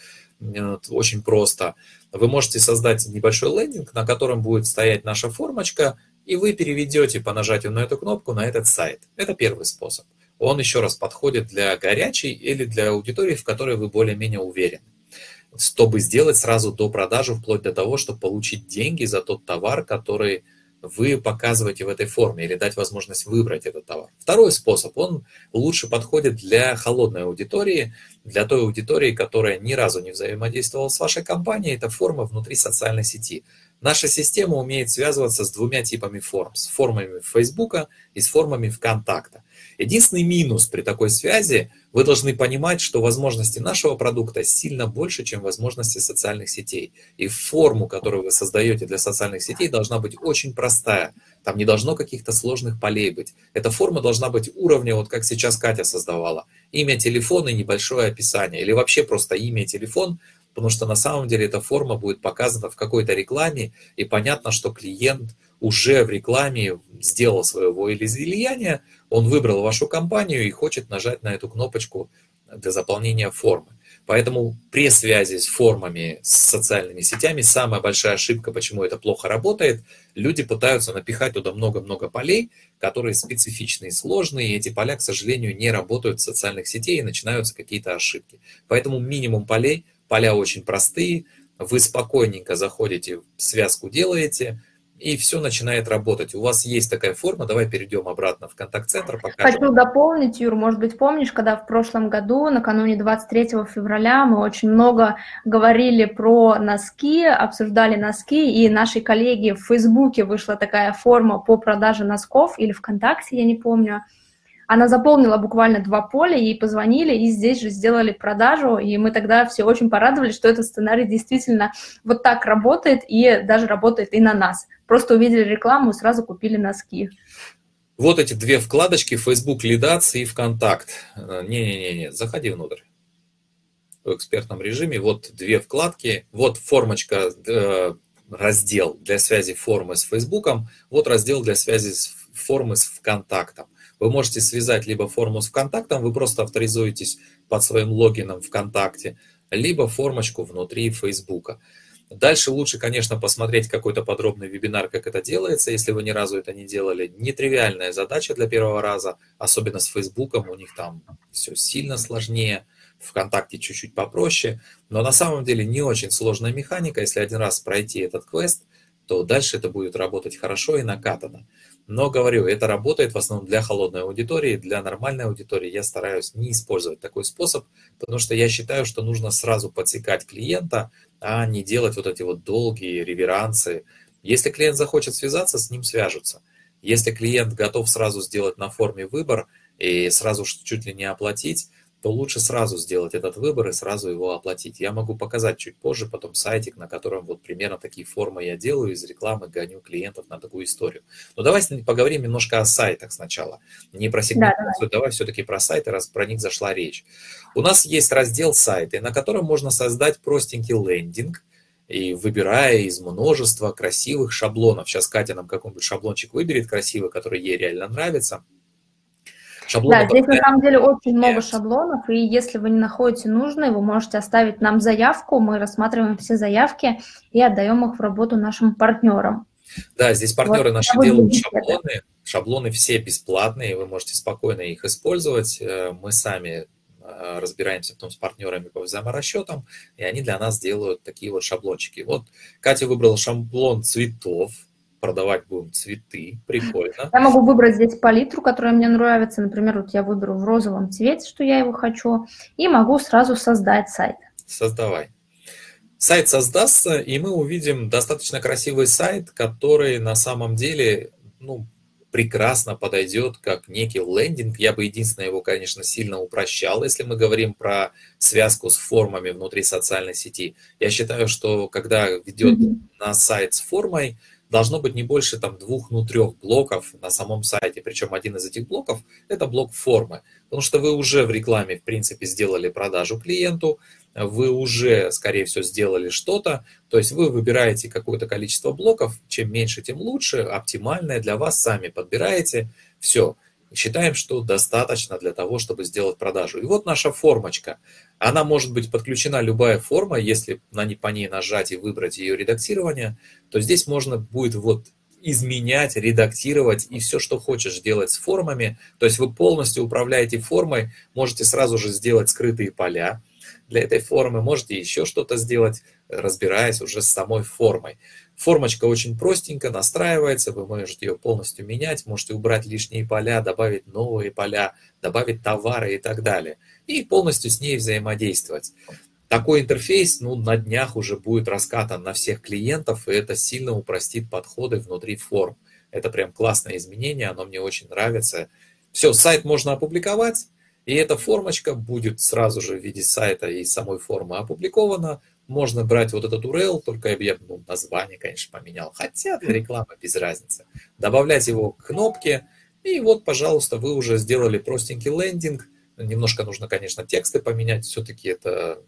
Speaker 2: Очень просто. Вы можете создать небольшой лендинг, на котором будет стоять наша формочка, и вы переведете по нажатию на эту кнопку на этот сайт. Это первый способ. Он еще раз подходит для горячей или для аудитории, в которой вы более-менее уверены, чтобы сделать сразу до продажи, вплоть до того, чтобы получить деньги за тот товар, который вы показываете в этой форме, или дать возможность выбрать этот товар. Второй способ, он лучше подходит для холодной аудитории, для той аудитории, которая ни разу не взаимодействовала с вашей компанией, это форма внутри социальной сети. Наша система умеет связываться с 2 типами форм, с формами Фейсбука и с формами ВКонтакта. Единственный минус при такой связи, вы должны понимать, что возможности нашего продукта сильно больше, чем возможности социальных сетей. И форму, которую вы создаете для социальных сетей, должна быть очень простая. Там не должно каких-то сложных полей быть. Эта форма должна быть уровня, вот как сейчас Катя создавала. Имя, телефон и небольшое описание. Или вообще просто имя и телефон, потому что на самом деле эта форма будет показана в какой-то рекламе, и понятно, что клиент уже в рекламе сделал свое волеизъявление, он выбрал вашу компанию и хочет нажать на эту кнопочку для заполнения формы. Поэтому при связи с формами, с социальными сетями, самая большая ошибка, почему это плохо работает, люди пытаются напихать туда много-много полей, которые специфичные, сложные, и эти поля, к сожалению, не работают в социальных сетях, и начинаются какие-то ошибки. Поэтому минимум полей, поля очень простые, вы спокойненько заходите, связку делаете, и все начинает работать. У вас есть такая форма, давай перейдем обратно в контакт-центр, покажем.
Speaker 1: Хочу дополнить, Юр, может быть, помнишь, когда в прошлом году, накануне 23 февраля, мы очень много говорили про носки, обсуждали носки, и нашей коллеге в Фейсбуке вышла такая форма по продаже носков, или ВКонтакте, я не помню. Она заполнила буквально 2 поля, ей позвонили, и здесь же сделали продажу, и мы тогда все очень порадовались, что этот сценарий действительно вот так работает, и даже работает и на нас. Просто увидели рекламу и сразу купили носки.
Speaker 2: Вот эти 2 вкладочки, Facebook Leads и ВКонтакт. Не-не-не, заходи внутрь. В экспертном режиме, вот 2 вкладки, вот формочка, раздел для связи формы с Фейсбуком, вот раздел для связи формы с ВКонтактом. Вы можете связать либо форму с ВКонтактом, вы просто авторизуетесь под своим логином ВКонтакте, либо формочку внутри Фейсбука. Дальше лучше, конечно, посмотреть какой-то подробный вебинар, как это делается, если вы ни разу это не делали. Нетривиальная задача для первого раза, особенно с Фейсбуком, у них там все сильно сложнее, ВКонтакте чуть-чуть попроще, но на самом деле не очень сложная механика. Если один раз пройти этот квест, то дальше это будет работать хорошо и накатано. Но, говорю, это работает в основном для холодной аудитории, для нормальной аудитории я стараюсь не использовать такой способ, потому что я считаю, что нужно сразу подсекать клиента, а не делать вот эти вот долгие реверансы. Если клиент захочет связаться, с ним свяжутся. Если клиент готов сразу сделать на форме выбор и сразу чуть ли не оплатить, то лучше сразу сделать этот выбор и сразу его оплатить. Я могу показать чуть позже потом сайтик, на котором вот примерно такие формы я делаю, из рекламы гоню клиентов на такую историю. Но давай поговорим немножко о сайтах сначала. Не про сегментацию, давай все-таки про сайты, раз про них зашла речь. У нас есть раздел сайты, на котором можно создать простенький лендинг, и выбирая из множества красивых шаблонов. Сейчас Катя нам какой-нибудь шаблончик выберет красивый, который ей реально нравится.
Speaker 1: Да, здесь на самом деле очень много шаблонов, и если вы не находите нужные, вы можете оставить нам заявку, мы рассматриваем все заявки и отдаем их в работу нашим партнерам.
Speaker 2: Да, здесь партнеры наши делают шаблоны, шаблоны все бесплатные, вы можете спокойно их использовать, мы сами разбираемся потом с партнерами по взаиморасчетам, и они для нас делают такие вот шаблончики. Вот Катя выбрала шаблон цветов, продавать будем цветы, прикольно.
Speaker 1: Я могу выбрать здесь палитру, которая мне нравится. Например, вот я выберу в розовом цвете, что я его хочу, и могу сразу создать сайт.
Speaker 2: Создавай. Сайт создастся, и мы увидим достаточно красивый сайт, который на самом деле, прекрасно подойдет как некий лендинг. Я бы единственное его, конечно, сильно упрощал, если мы говорим про связку с формами внутри социальной сети. Я считаю, что когда ведет на сайт с формой, должно быть не больше 2, 3 блоков на самом сайте. Причем один из этих блоков – это блок формы. Потому что вы уже в рекламе, в принципе, сделали продажу клиенту, вы уже, скорее всего, сделали что-то. То есть вы выбираете какое-то количество блоков, чем меньше, тем лучше, оптимальное для вас, сами подбираете. Все. Считаем, что достаточно для того, чтобы сделать продажу. И вот наша формочка. Она может быть подключена, любая форма, если по ней нажать и выбрать ее редактирование, то здесь можно будет изменять, редактировать и все, что хочешь делать с формами. То есть вы полностью управляете формой, можете сразу же сделать скрытые поля для этой формы, можете еще что-то сделать, разбираясь уже с самой формой. Формочка очень простенько настраивается, вы можете ее полностью менять, можете убрать лишние поля, добавить новые поля, добавить товары и так далее. И полностью с ней взаимодействовать. Такой интерфейс на днях уже будет раскатан на всех клиентов, и это сильно упростит подходы внутри форм. Это прям классное изменение, оно мне очень нравится. Все, сайт можно опубликовать, и эта формочка будет сразу же в виде сайта и самой формы опубликована. Можно брать вот этот URL, только я название, конечно, поменял. Хотя для рекламы без разницы. Добавлять его к кнопке. И вот, пожалуйста, вы уже сделали простенький лендинг. Немножко нужно, конечно, тексты поменять. Все-таки это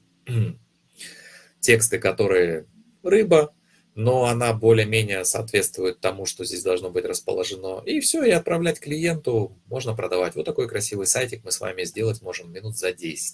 Speaker 2: тексты, которые рыба, но она более-менее соответствует тому, что здесь должно быть расположено. И все, и отправлять клиенту можно продавать. Вот такой красивый сайтик мы с вами сделать можем минут за 10.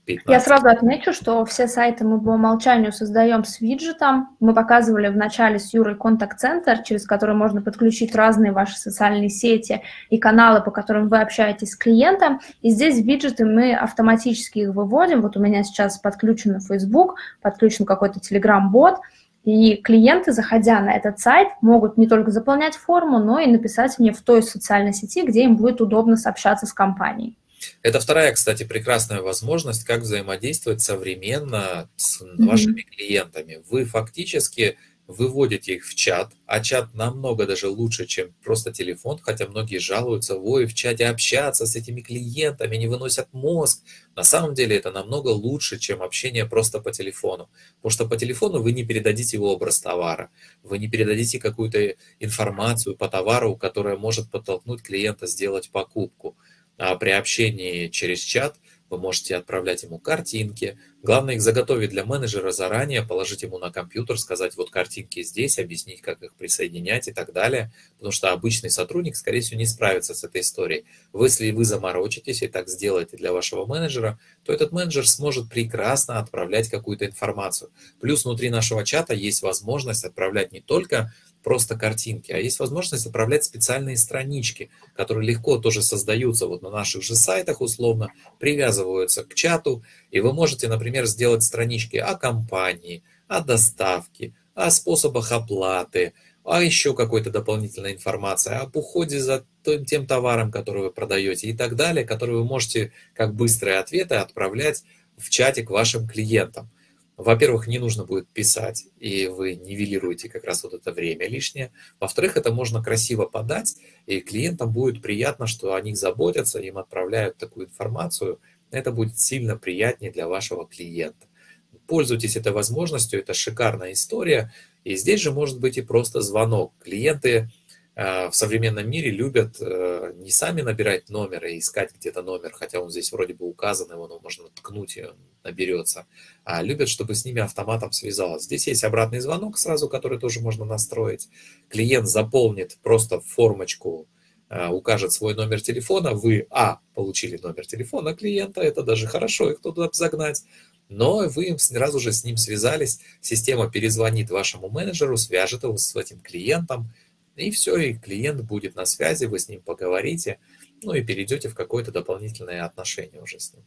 Speaker 1: Я
Speaker 2: 15.
Speaker 1: сразу отмечу, что все сайты мы по умолчанию создаем с виджетом. Мы показывали в начале с Юрой контакт-центр, через который можно подключить разные ваши социальные сети и каналы, по которым вы общаетесь с клиентом. И здесь виджеты мы автоматически их выводим. Вот у меня сейчас подключен Facebook, подключен какой-то Telegram-бот. И клиенты, заходя на этот сайт, могут не только заполнять форму, но и написать мне в той социальной сети, где им будет удобно сообщаться с компанией.
Speaker 2: Это вторая, кстати, прекрасная возможность, как взаимодействовать современно с вашими клиентами. Вы фактически выводите их в чат, а чат намного даже лучше, чем просто телефон, хотя многие жалуются, ой, в чате общаться с этими клиентами, не выносят мозг. На самом деле это намного лучше, чем общение просто по телефону. Потому что по телефону вы не передадите образ товара, вы не передадите какую-то информацию по товару, которая может подтолкнуть клиента сделать покупку. А при общении через чат вы можете отправлять ему картинки. Главное их заготовить для менеджера заранее, положить ему на компьютер, сказать, вот картинки здесь, объяснить, как их присоединять и так далее. Потому что обычный сотрудник, скорее всего, не справится с этой историей. Если вы заморочитесь и так сделаете для вашего менеджера, то этот менеджер сможет прекрасно отправлять какую-то информацию. Плюс внутри нашего чата есть возможность отправлять не только просто картинки, а есть возможность отправлять специальные странички, которые легко тоже создаются вот на наших же сайтах условно, привязываются к чату, и вы можете, например, сделать странички о компании, о доставке, о способах оплаты, а еще какой-то дополнительной информации, об уходе за тем товаром, который вы продаете и так далее, которые вы можете как быстрые ответы отправлять в чате к вашим клиентам. Во-первых, не нужно будет писать, и вы нивелируете как раз вот это время лишнее. Во-вторых, это можно красиво подать, и клиентам будет приятно, что о них заботятся, им отправляют такую информацию. Это будет сильно приятнее для вашего клиента. Пользуйтесь этой возможностью, это шикарная история. И здесь же может быть и просто звонок. Клиенты в современном мире любят не сами набирать номер и искать где-то номер, хотя он здесь вроде бы указан, его можно ткнуть, и он наберется, а любят, чтобы с ними автоматом связалось. Здесь есть обратный звонок сразу, который тоже можно настроить. Клиент заполнит просто формочку, укажет свой номер телефона, вы, получили номер телефона клиента, это даже хорошо их туда загнать, но вы сразу же с ним связались, система перезвонит вашему менеджеру, свяжет его с этим клиентом, и все, и клиент будет на связи, вы с ним поговорите, ну и перейдете в какое-то дополнительное отношение уже с ним.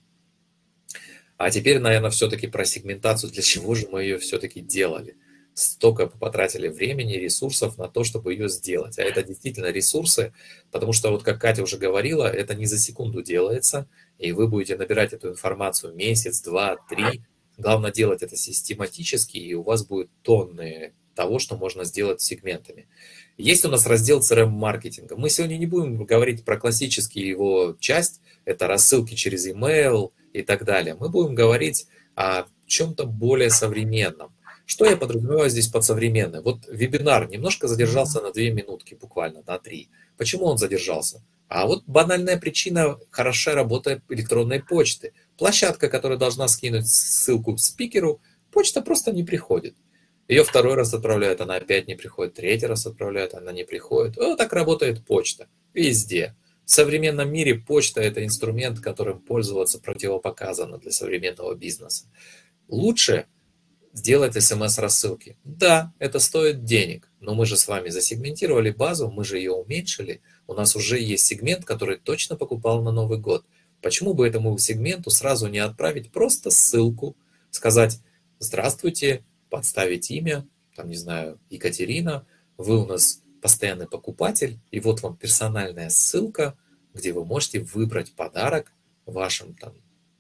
Speaker 2: А теперь, наверное, все-таки про сегментацию, для чего же мы ее все-таки делали. Столько потратили времени, ресурсов на то, чтобы ее сделать. А это действительно ресурсы, потому что, вот как Катя уже говорила, это не за секунду делается, и вы будете набирать эту информацию месяц, два, три. Главное делать это систематически, и у вас будет тонны того, что можно сделать с сегментами. Есть у нас раздел CRM-маркетинга. Мы сегодня не будем говорить про классическую его часть, это рассылки через email и так далее. Мы будем говорить о чем-то более современном. Что я подразумеваю здесь под современным? Вот вебинар немножко задержался на 2 минутки, буквально на 3. Почему он задержался? А вот банальная причина – хорошая работа электронной почты. Площадка, которая должна скинуть ссылку спикеру, почта просто не приходит. Ее второй раз отправляют, она опять не приходит, третий раз отправляют, она не приходит. Вот так работает почта везде. В современном мире почта – это инструмент, которым пользоваться противопоказано для современного бизнеса. Лучше сделать смс-рассылки. Да, это стоит денег, но мы же с вами засегментировали базу, мы же ее уменьшили. У нас уже есть сегмент, который точно покупал на Новый год. Почему бы этому сегменту сразу не отправить просто ссылку, сказать «Здравствуйте», подставить имя, там, не знаю, Екатерина, вы у нас постоянный покупатель, и вот вам персональная ссылка, где вы можете выбрать подарок вашим там,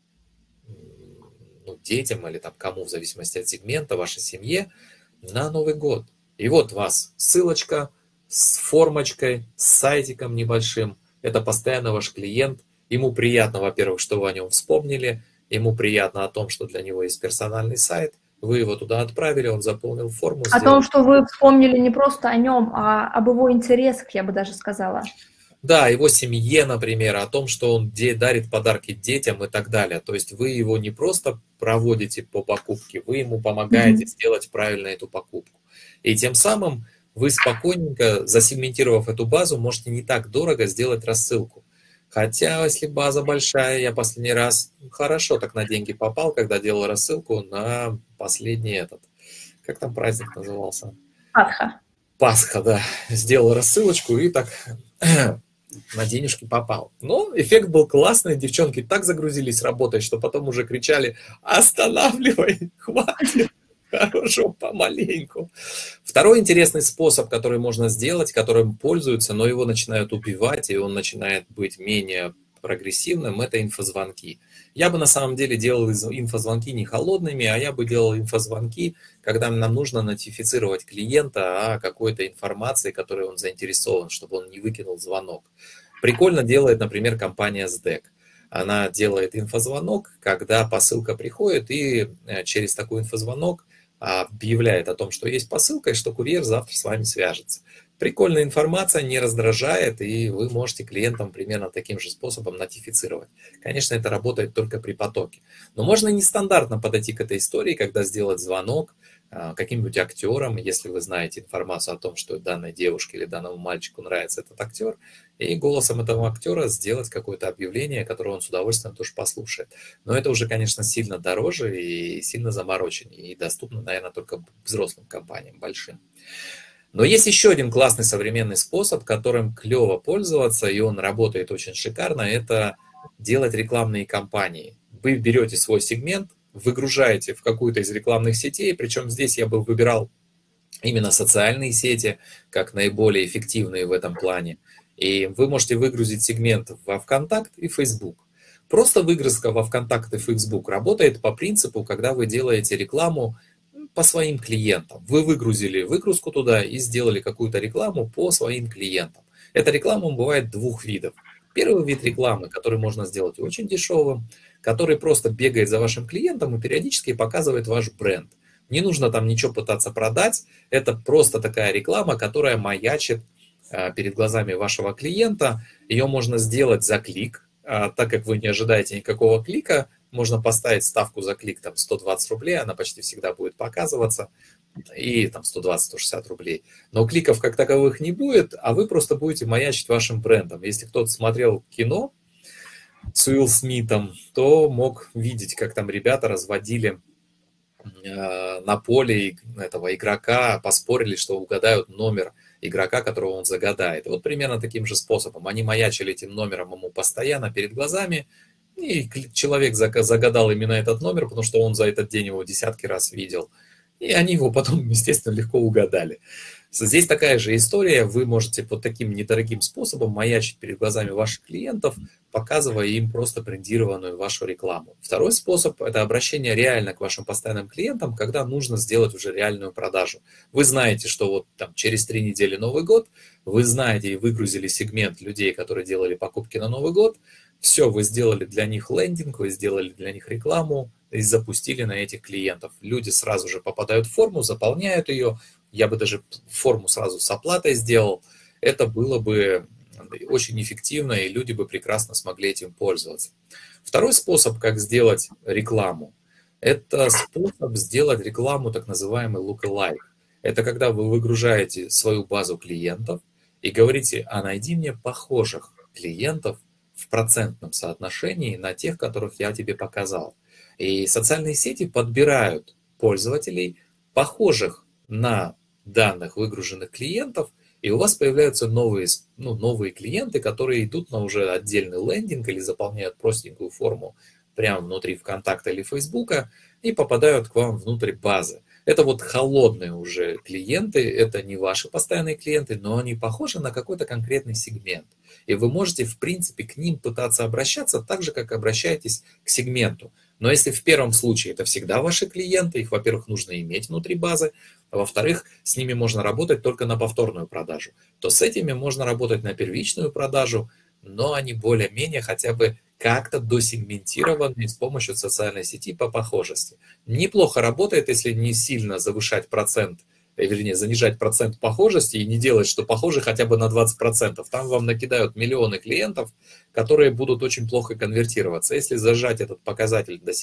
Speaker 2: детям или там кому, в зависимости от сегмента, вашей семье, на Новый год. И вот у вас ссылочка с формочкой, с сайтиком небольшим. Это постоянно ваш клиент. Ему приятно, во-первых, что вы о нем вспомнили. Ему приятно о том, что для него есть персональный сайт. Вы его туда отправили, он заполнил форму.
Speaker 1: О том, что вы вспомнили не просто о нем, а об его интересах, я бы даже сказала.
Speaker 2: Да, его семье, например, о том, что он дарит подарки детям и так далее. То есть вы его не просто проводите по покупке, вы ему помогаете сделать правильно эту покупку. И тем самым вы спокойненько, засегментировав эту базу, можете не так дорого сделать рассылку. Хотя, если база большая, я последний раз хорошо так на деньги попал, когда делал рассылку на последний этот, как там праздник назывался?
Speaker 1: Пасха.
Speaker 2: Пасха, да. Сделал рассылочку и так на денежки попал. Но эффект был классный, девчонки так загрузились работать, что потом уже кричали: останавливай, хватит, хорошо, помаленьку. Второй интересный способ, который можно сделать, которым пользуются, но его начинают убивать, и он начинает быть менее прогрессивным, это инфозвонки. Я бы на самом деле делал инфозвонки не холодными, а я бы делал инфозвонки, когда нам нужно нотифицировать клиента о какой-то информации, которой он заинтересован, чтобы он не выкинул звонок. Прикольно делает, например, компания SDEC. Она делает инфозвонок, когда посылка приходит, и через такой инфозвонок объявляет о том, что есть посылка, и что курьер завтра с вами свяжется. Прикольная информация, не раздражает, и вы можете клиентам примерно таким же способом нотифицировать. Конечно, это работает только при потоке. Но можно нестандартно подойти к этой истории, когда сделать звонок каким-нибудь актером, если вы знаете информацию о том, что данной девушке или данному мальчику нравится этот актер, и голосом этого актера сделать какое-то объявление, которое он с удовольствием тоже послушает. Но это уже, конечно, сильно дороже и сильно замороченнее, и доступно, наверное, только взрослым компаниям, большим. Но есть еще один классный современный способ, которым клево пользоваться, и он работает очень шикарно, это делать рекламные кампании. Вы берете свой сегмент, выгружаете в какую-то из рекламных сетей, причем здесь я бы выбирал именно социальные сети, как наиболее эффективные в этом плане. И вы можете выгрузить сегмент во ВКонтакт и Facebook. Просто выгрузка во ВКонтакт и Facebook работает по принципу, когда вы делаете рекламу по своим клиентам. Вы выгрузили выгрузку туда и сделали какую-то рекламу по своим клиентам. Эта реклама бывает двух видов. Первый вид рекламы, который можно сделать очень дешевым, который просто бегает за вашим клиентом и периодически показывает ваш бренд. Не нужно там ничего пытаться продать, это просто такая реклама, которая маячит перед глазами вашего клиента. Ее можно сделать за клик, так как вы не ожидаете никакого клика, можно поставить ставку за клик там 120 рублей, она почти всегда будет показываться, и там 120-160 рублей. Но кликов как таковых не будет, а вы просто будете маячить вашим брендом. Если кто-то смотрел кино с Уилл Смитом, то мог видеть, как там ребята разводили на поле этого игрока, поспорили, что угадают номер игрока, которого он загадает. И вот примерно таким же способом. Они маячили этим номером ему постоянно перед глазами, и человек загадал именно этот номер, потому что он за этот день его десятки раз видел. И они его потом, естественно, легко угадали. Здесь такая же история. Вы можете вот таким недорогим способом маячить перед глазами ваших клиентов, показывая им просто брендированную вашу рекламу. Второй способ – это обращение реально к вашим постоянным клиентам, когда нужно сделать уже реальную продажу. Вы знаете, что вот там через 3 недели Новый год, вы знаете и выгрузили сегмент людей, которые делали покупки на Новый год. Все, вы сделали для них лендинг, вы сделали для них рекламу и запустили на этих клиентов. Люди сразу же попадают в форму, заполняют ее. Я бы даже форму сразу с оплатой сделал. Это было бы очень эффективно, и люди бы прекрасно смогли этим пользоваться. Второй способ, как сделать рекламу, это способ сделать рекламу, так называемый lookalike. Это когда вы выгружаете свою базу клиентов и говорите: а найди мне похожих клиентов в процентном соотношении на тех, которых я тебе показал. И социальные сети подбирают пользователей, похожих на данных выгруженных клиентов, и у вас появляются новые клиенты, которые идут на уже отдельный лендинг или заполняют простенькую форму прямо внутри ВКонтакта или Фейсбука и попадают к вам внутрь базы. Это вот холодные уже клиенты, это не ваши постоянные клиенты, но они похожи на какой-то конкретный сегмент. И вы можете, в принципе, к ним пытаться обращаться так же, как обращаетесь к сегменту. Но если в первом случае это всегда ваши клиенты, их, во-первых, нужно иметь внутри базы, а во-вторых, с ними можно работать только на повторную продажу, то с этими можно работать на первичную продажу, но они более-менее хотя бы как-то досегментированы с помощью социальной сети по похожести. Неплохо работает, если не сильно завышать процент, вернее, занижать процент похожести и не делать, что похожи хотя бы на 20%. Там вам накидают миллионы клиентов, которые будут очень плохо конвертироваться. Если зажать этот показатель до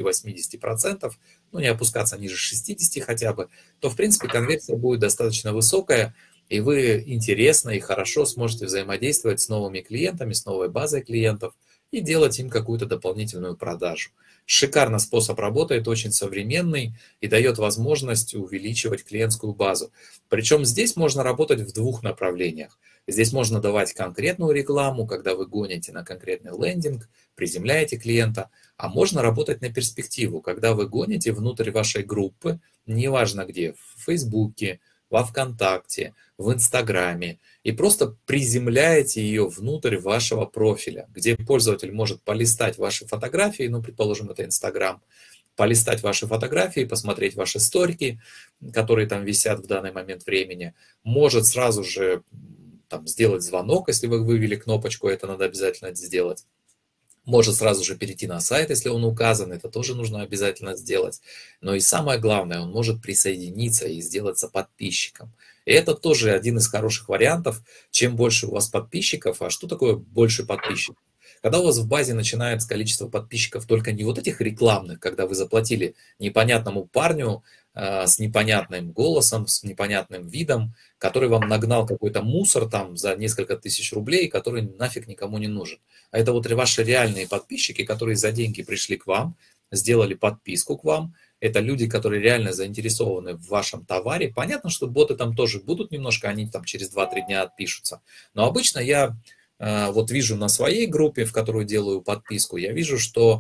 Speaker 2: 70-80%, ну не опускаться ниже 60% хотя бы, то в принципе конверсия будет достаточно высокая, и вы интересно и хорошо сможете взаимодействовать с новыми клиентами, с новой базой клиентов и делать им какую-то дополнительную продажу. Шикарный способ работает, очень современный и дает возможность увеличивать клиентскую базу. Причем здесь можно работать в двух направлениях. Здесь можно давать конкретную рекламу, когда вы гоните на конкретный лендинг, приземляете клиента, а можно работать на перспективу, когда вы гоните внутрь вашей группы, неважно где, в Фейсбуке, во ВКонтакте, в Инстаграме, и просто приземляете ее внутрь вашего профиля, где пользователь может полистать ваши фотографии, ну, предположим, это Инстаграм, полистать ваши фотографии, посмотреть ваши сторики, которые там висят в данный момент времени, может сразу же там сделать звонок, если вы вывели кнопочку, это надо обязательно сделать. Может сразу же перейти на сайт, если он указан, это тоже нужно обязательно сделать. Но и самое главное, он может присоединиться и сделаться подписчиком. И это тоже один из хороших вариантов. Чем больше у вас подписчиков, а что такое больше подписчиков? Когда у вас в базе начинается количество подписчиков только не вот этих рекламных, когда вы заплатили непонятному парню с непонятным голосом, с непонятным видом, который вам нагнал какой-то мусор там за несколько тысяч рублей, который нафиг никому не нужен. А это вот ваши реальные подписчики, которые за деньги пришли к вам, сделали подписку к вам. Это люди, которые реально заинтересованы в вашем товаре. Понятно, что боты там тоже будут немножко, они там через 2-3 дня отпишутся. Но обычно я вот вижу на своей группе, в которую делаю подписку, я вижу, что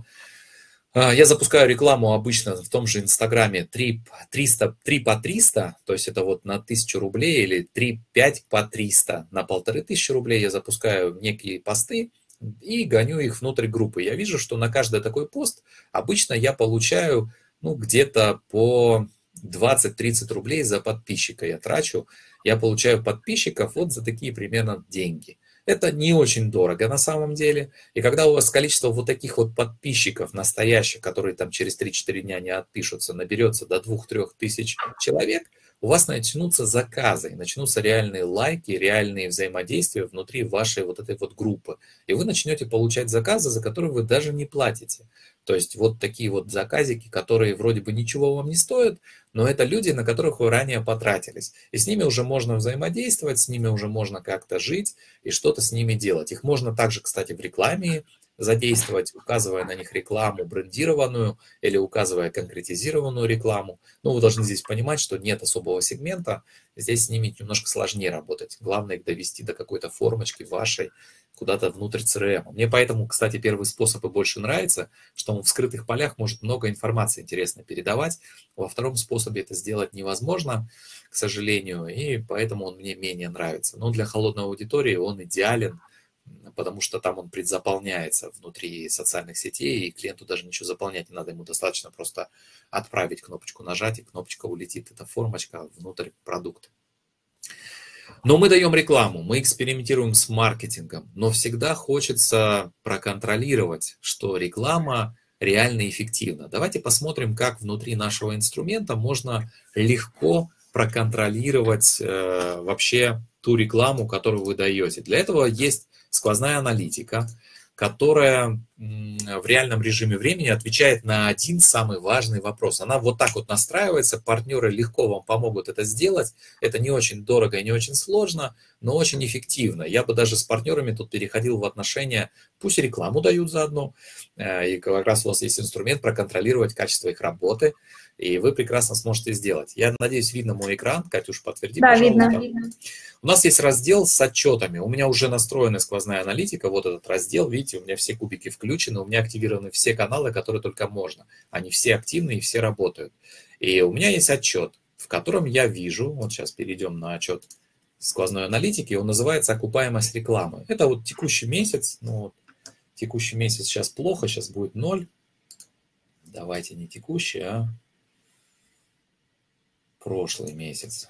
Speaker 2: я запускаю рекламу обычно в том же Инстаграме 3 по 300, то есть это вот на 1000 рублей, или 3-5 по 300 на 1500 рублей. Я запускаю некие посты и гоню их внутрь группы. Я вижу, что на каждый такой пост обычно я получаю где-то по 20-30 рублей за подписчика я трачу. Я получаю подписчиков вот за такие примерно деньги. Это не очень дорого на самом деле. И когда у вас количество вот таких вот подписчиков настоящих, которые там через 3-4 дня не отпишутся, наберется до 2-3 тысяч человек, у вас начнутся заказы, начнутся реальные лайки, реальные взаимодействия внутри вашей вот этой вот группы. И вы начнете получать заказы, за которые вы даже не платите. То есть вот такие вот заказики, которые вроде бы ничего вам не стоят, но это люди, на которых вы ранее потратились. И с ними уже можно взаимодействовать, с ними уже можно как-то жить и что-то с ними делать. Их можно также, кстати, в рекламе задействовать, указывая на них рекламу брендированную или указывая конкретизированную рекламу. Но вы должны здесь понимать, что нет особого сегмента, здесь с ними немножко сложнее работать. Главное их довести до какой-то формочки вашей, куда-то внутрь CRM. Мне поэтому, кстати, первый способ и больше нравится, что он в скрытых полях может много информации интересно передавать. Во втором способе это сделать невозможно, к сожалению, и поэтому он мне менее нравится. Но для холодной аудитории он идеален, потому что там он предзаполняется внутри социальных сетей, и клиенту даже ничего заполнять не надо, ему достаточно просто отправить кнопочку, нажать, и кнопочка улетит, эта формочка внутрь продукта. Но мы даем рекламу, мы экспериментируем с маркетингом, но всегда хочется проконтролировать, что реклама реально эффективна. Давайте посмотрим, как внутри нашего инструмента можно легко проконтролировать вообще ту рекламу, которую вы даете. Для этого есть сквозная аналитика, которая в реальном режиме времени отвечает на один самый важный вопрос. Она вот так вот настраивается, партнеры легко вам помогут это сделать. Это не очень дорого и не очень сложно, но очень эффективно. Я бы даже с партнерами тут переходил в отношения, пусть рекламу дают заодно, и как раз у вас есть инструмент проконтролировать качество их работы, и вы прекрасно сможете сделать. Я надеюсь, видно мой экран. Катюш, подтверди,
Speaker 1: да,
Speaker 2: пожалуйста.
Speaker 1: видно.
Speaker 2: У нас есть раздел с отчетами. У меня уже настроена сквозная аналитика. Вот этот раздел. Видите, у меня все кубики включены. У меня активированы все каналы, которые только можно. Они все активны и все работают. И у меня есть отчет, в котором я вижу, вот сейчас перейдем на отчет сквозной аналитики, он называется «Окупаемость рекламы». Это вот текущий месяц. Ну, вот, текущий месяц сейчас плохо, сейчас будет 0. Давайте не текущий, а прошлый месяц.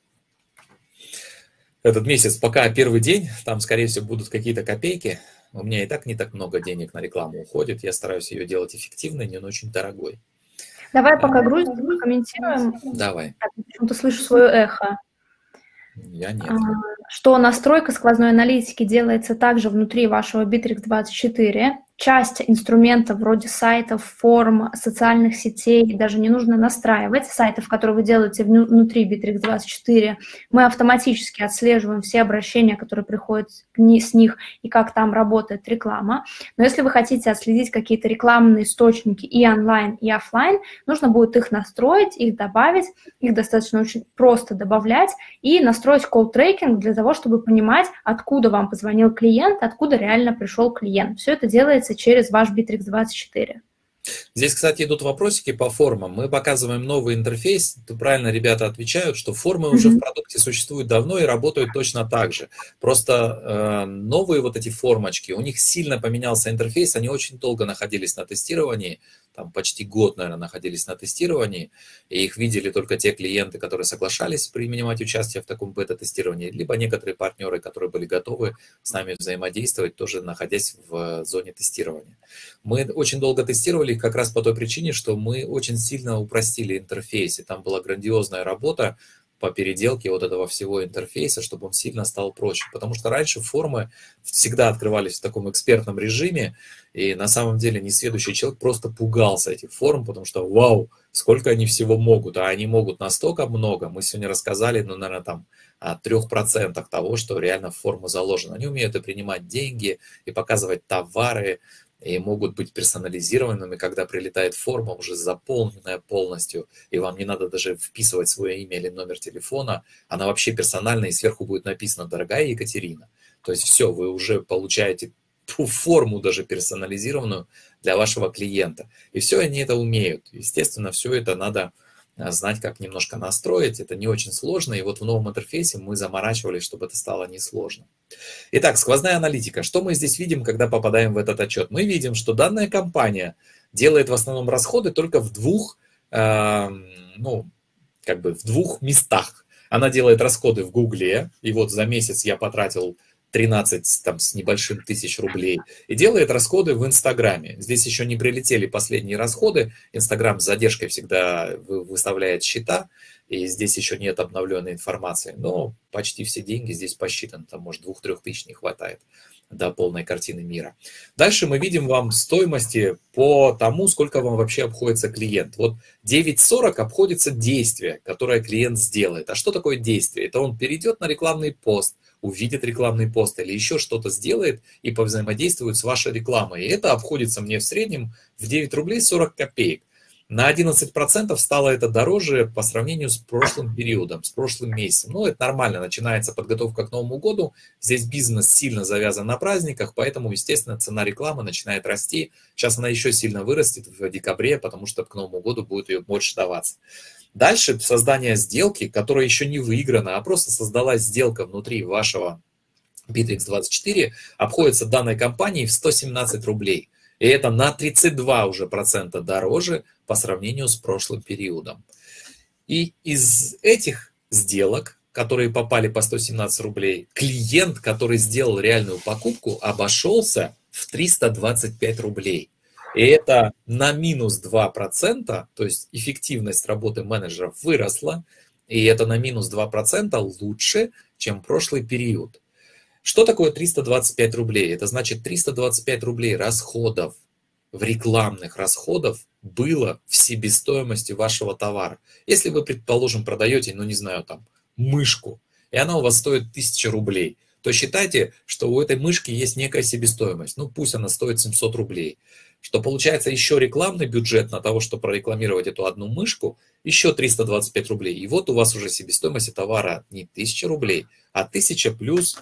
Speaker 2: Этот месяц пока первый день, там, скорее всего, будут какие-то копейки. У меня и так не так много денег на рекламу уходит. Я стараюсь ее делать эффективной, не очень дорогой.
Speaker 1: Давай пока грузим, комментируем.
Speaker 2: Давай.
Speaker 1: Я почему-то слышу свое эхо.
Speaker 2: Я нет.
Speaker 1: Что настройка сквозной аналитики делается также внутри вашего Bittrex24. часть инструментов вроде сайтов, форм, социальных сетей даже не нужно настраивать. Сайтов, которые вы делаете внутри Bittrex24, мы автоматически отслеживаем все обращения, которые приходят с них и как там работает реклама. Но если вы хотите отследить какие-то рекламные источники и онлайн, и офлайн, нужно будет их настроить, их добавить, их достаточно очень просто добавлять и настроить колл-трекинг для того, чтобы понимать, откуда вам позвонил клиент, откуда реально пришел клиент. Все это делается через ваш Bittrex24.
Speaker 2: Здесь, кстати, идут вопросики по формам. Мы показываем новый интерфейс. Правильно ребята отвечают, что формы уже в продукте существуют давно и работают точно так же. Просто новые вот эти формочки, у них сильно поменялся интерфейс, они очень долго находились на тестировании, там почти год, наверное, находились на тестировании, и их видели только те клиенты, которые соглашались принимать участие в таком бета-тестировании, либо некоторые партнеры, которые были готовы с нами взаимодействовать, тоже находясь в зоне тестирования. Мы очень долго тестировали как раз по той причине, что мы очень сильно упростили интерфейс, и там была грандиозная работа по переделке вот этого всего интерфейса, чтобы он сильно стал проще. Потому что раньше формы всегда открывались в таком экспертном режиме, и на самом деле несведущий человек просто пугался этих форм, потому что вау, сколько они всего могут, а они могут настолько много. Мы сегодня рассказали, ну, наверное, там о 3% того, что реально в форму заложено. Они умеют и принимать деньги, и показывать товары, и могут быть персонализированными, когда прилетает форма уже заполненная полностью, и вам не надо даже вписывать свое имя или номер телефона, она вообще персональная, и сверху будет написано «Дорогая Екатерина». То есть все, вы уже получаете ту форму даже персонализированную для вашего клиента. И все они это умеют. Естественно, все это надо знать, как немножко настроить. Это не очень сложно. И вот в новом интерфейсе мы заморачивались, чтобы это стало несложно. Итак, сквозная аналитика. Что мы здесь видим, когда попадаем в этот отчет? Мы видим, что данная компания делает в основном расходы только в двух местах. Она делает расходы в Гугле. И вот за месяц я потратил 13 там, с небольшим тысяч рублей, и делает расходы в Инстаграме. Здесь еще не прилетели последние расходы. Инстаграм с задержкой всегда выставляет счета, и здесь еще нет обновленной информации. Но почти все деньги здесь посчитаны. Там, может, 2-3 тысяч не хватает до полной картины мира. Дальше мы видим вам стоимости по тому, сколько вам вообще обходится клиент. Вот 9,40 обходится действие, которое клиент сделает. А что такое действие? Это он перейдет на рекламный пост, увидит рекламный пост или еще что-то сделает и повзаимодействует с вашей рекламой. И это обходится мне в среднем в 9 рублей 40 копеек. На 11% стало это дороже по сравнению с прошлым периодом, с прошлым месяцем. Ну, это нормально, начинается подготовка к Новому году. Здесь бизнес сильно завязан на праздниках, поэтому, естественно, цена рекламы начинает расти. Сейчас она еще сильно вырастет в декабре, потому что к Новому году будет ее больше даваться. Дальше создание сделки, которая еще не выиграна, а просто создалась сделка внутри вашего Bittrex24, обходится данной компании в 117 рублей. И это на 32 уже процента дороже по сравнению с прошлым периодом. И из этих сделок, которые попали по 117 рублей, клиент, который сделал реальную покупку, обошелся в 325 рублей. И это на минус 2%, то есть эффективность работы менеджеров выросла, и это на минус 2% лучше, чем прошлый период. Что такое 325 рублей? Это значит 325 рублей расходов, в рекламных расходов было в себестоимости вашего товара. Если вы, предположим, продаете, ну не знаю, там, мышку, и она у вас стоит 1000 рублей, то считайте, что у этой мышки есть некая себестоимость. Ну пусть она стоит 700 рублей. Что получается еще рекламный бюджет на того, чтобы прорекламировать эту одну мышку, еще 325 рублей. И вот у вас уже себестоимость товара не 1000 рублей, а 1000 плюс...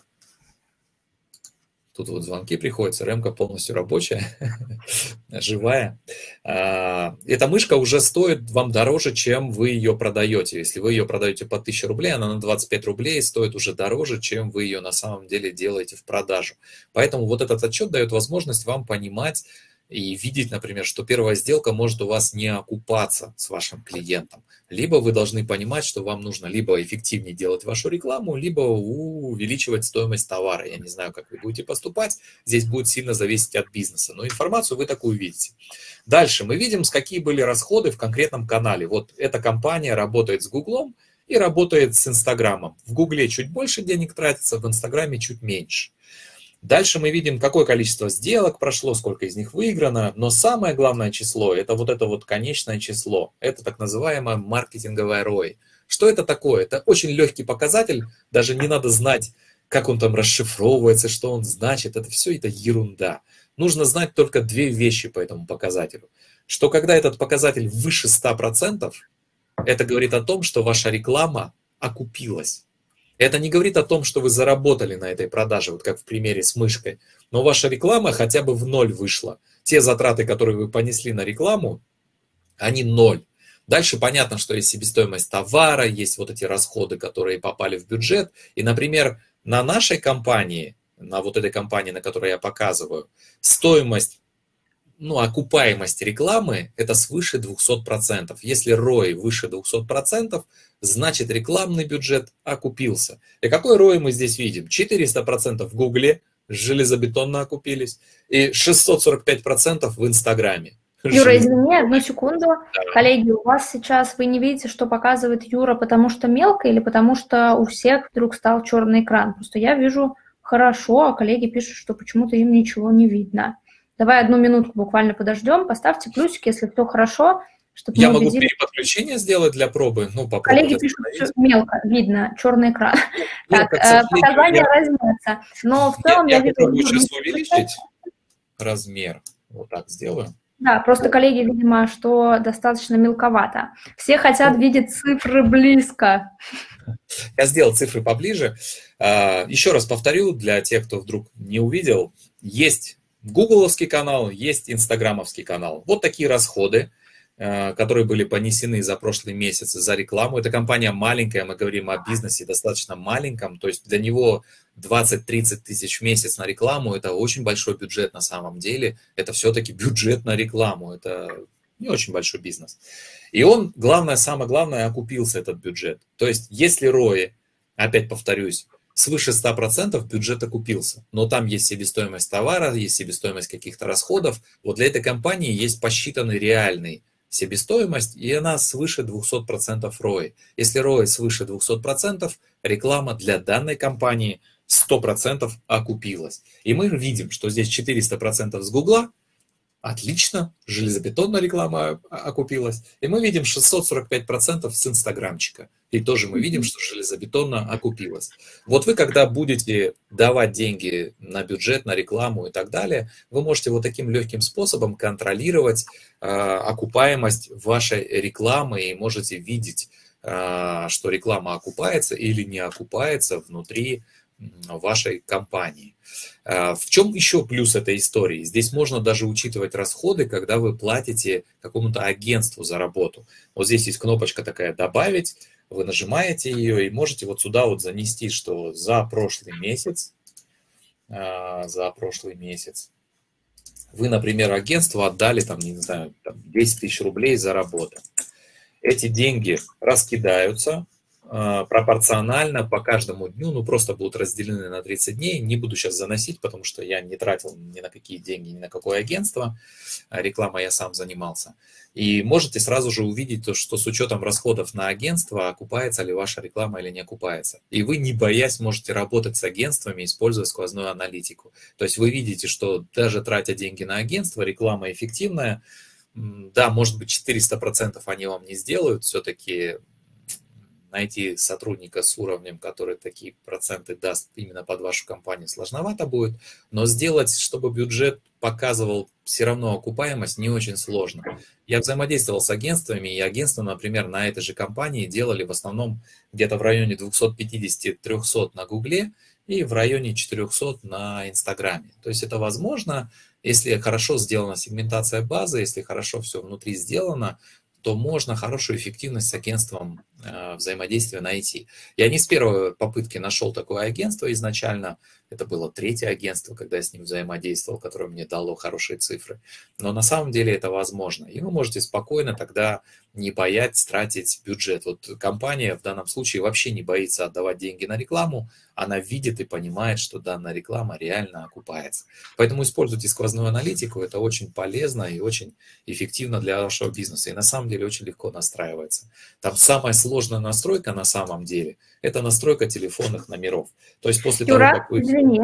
Speaker 2: Тут вот звонки приходят, РМ-ка полностью рабочая, живая. Эта мышка уже стоит вам дороже, чем вы ее продаете. Если вы ее продаете по 1000 рублей, она на 25 рублей стоит уже дороже, чем вы ее на самом деле делаете в продажу. Поэтому вот этот отчет дает возможность вам понимать и видеть, например, что первая сделка может у вас не окупаться с вашим клиентом. Либо вы должны понимать, что вам нужно либо эффективнее делать вашу рекламу, либо увеличивать стоимость товара. Я не знаю, как вы будете поступать. Здесь будет сильно зависеть от бизнеса. Но информацию вы такую видите. Дальше мы видим, какие были расходы в конкретном канале. Вот эта компания работает с Гуглом и работает с Инстаграмом. В Гугле чуть больше денег тратится, в Инстаграме чуть меньше. Дальше мы видим, какое количество сделок прошло, сколько из них выиграно, но самое главное число – это вот это вот конечное число. Это так называемое маркетинговое ROI. Что это такое? Это очень легкий показатель, даже не надо знать, как он там расшифровывается, что он значит. Это все это ерунда. Нужно знать только две вещи по этому показателю. Что когда этот показатель выше 100%, это говорит о том, что ваша реклама окупилась. Это не говорит о том, что вы заработали на этой продаже, вот как в примере с мышкой, но ваша реклама хотя бы в ноль вышла. Те затраты, которые вы понесли на рекламу, они ноль. Дальше понятно, что есть себестоимость товара, есть вот эти расходы, которые попали в бюджет. И, например, на нашей компании, на вот этой компании, на которой я показываю, стоимость, окупаемость рекламы – это свыше 200%. Если ROI выше 200%, значит рекламный бюджет окупился. И какой ROI мы здесь видим? 400% в Гугле железобетонно окупились и 645% в Инстаграме.
Speaker 1: Юра, извини, одну секунду. Коллеги, у вас сейчас, вы не видите, что показывает Юра, потому что мелко или потому что у всех вдруг стал черный экран? Просто я вижу хорошо, а коллеги пишут, что почему-то им ничего не видно. Давай одну минутку буквально подождем, поставьте плюсики, если все хорошо, чтобы
Speaker 2: я могу переподключение сделать для пробы.
Speaker 1: Коллеги пишут, что мелко, видно, черный экран. Так, показания разнятся, но в целом я вижу...
Speaker 2: попробую сейчас увеличить размер. Вот так сделаю.
Speaker 1: Да, просто коллеги, видимо, что достаточно мелковато. Все хотят видеть цифры близко.
Speaker 2: Я сделал цифры поближе. Еще раз повторю, для тех, кто вдруг не увидел, есть гугловский канал, есть инстаграмовский канал. Вот такие расходы, которые были понесены за прошлый месяц за рекламу. Эта компания маленькая, мы говорим о бизнесе достаточно маленьком, то есть для него 20-30 тысяч в месяц на рекламу – это очень большой бюджет на самом деле. Это все-таки бюджет на рекламу, это не очень большой бизнес. И он, самое главное, окупился этот бюджет. То есть если ROI, опять повторюсь, свыше 100% бюджет окупился. Но там есть себестоимость товара, есть себестоимость каких-то расходов. Вот для этой компании есть посчитанный реальный себестоимость, и она свыше 200% ROI. Если ROI свыше 200%, реклама для данной компании 100% окупилась. И мы видим, что здесь 400% с Гугла, отлично, железобетонная реклама окупилась. И мы видим 645% с Инстаграмчика. И тоже мы видим, что железобетонно окупилась. Вот вы, когда будете давать деньги на бюджет, на рекламу и так далее, вы можете вот таким легким способом контролировать окупаемость вашей рекламы и можете видеть, что реклама окупается или не окупается внутри вашей компании. В чем еще плюс этой истории? Здесь можно даже учитывать расходы, когда вы платите какому-то агентству за работу. Вот здесь есть кнопочка такая «Добавить», вы нажимаете ее и можете вот сюда вот занести, что за прошлый месяц вы, например, агентству отдали, там, не знаю, 10 тысяч рублей за работу. Эти деньги раскидаются пропорционально по каждому дню, просто будут разделены на 30 дней. Не буду сейчас заносить, потому что я не тратил ни на какие деньги, ни на какое агентство. Реклама я сам занимался. И можете сразу же увидеть, что с учетом расходов на агентство, окупается ли ваша реклама или не окупается. И вы, не боясь, можете работать с агентствами, используя сквозную аналитику. То есть вы видите, что даже тратя деньги на агентство, реклама эффективная. Да, может быть, 400% они вам не сделают, все-таки найти сотрудника с уровнем, который такие проценты даст именно под вашу компанию, сложновато будет, но сделать, чтобы бюджет показывал все равно окупаемость, не очень сложно. Я взаимодействовал с агентствами, и агентства, например, на этой же компании делали в основном где-то в районе 250-300 на Гугле и в районе 400 на Инстаграме. То есть это возможно, если хорошо сделана сегментация базы, если хорошо все внутри сделано, то можно хорошую эффективность с агентством взаимодействия найти. Я не с первой попытки нашел такое агентство изначально, это было третье агентство, когда я с ним взаимодействовал, которое мне дало хорошие цифры. Но на самом деле это возможно. И вы можете спокойно тогда не бояться тратить бюджет. Вот компания в данном случае вообще не боится отдавать деньги на рекламу, она видит и понимает, что данная реклама реально окупается. Поэтому используйте сквозную аналитику, это очень полезно и очень эффективно для вашего бизнеса. И на самом деле очень легко настраивается. Там самая сложная настройка на самом деле – это настройка телефонных номеров. То есть после того, как вы...
Speaker 1: Извини,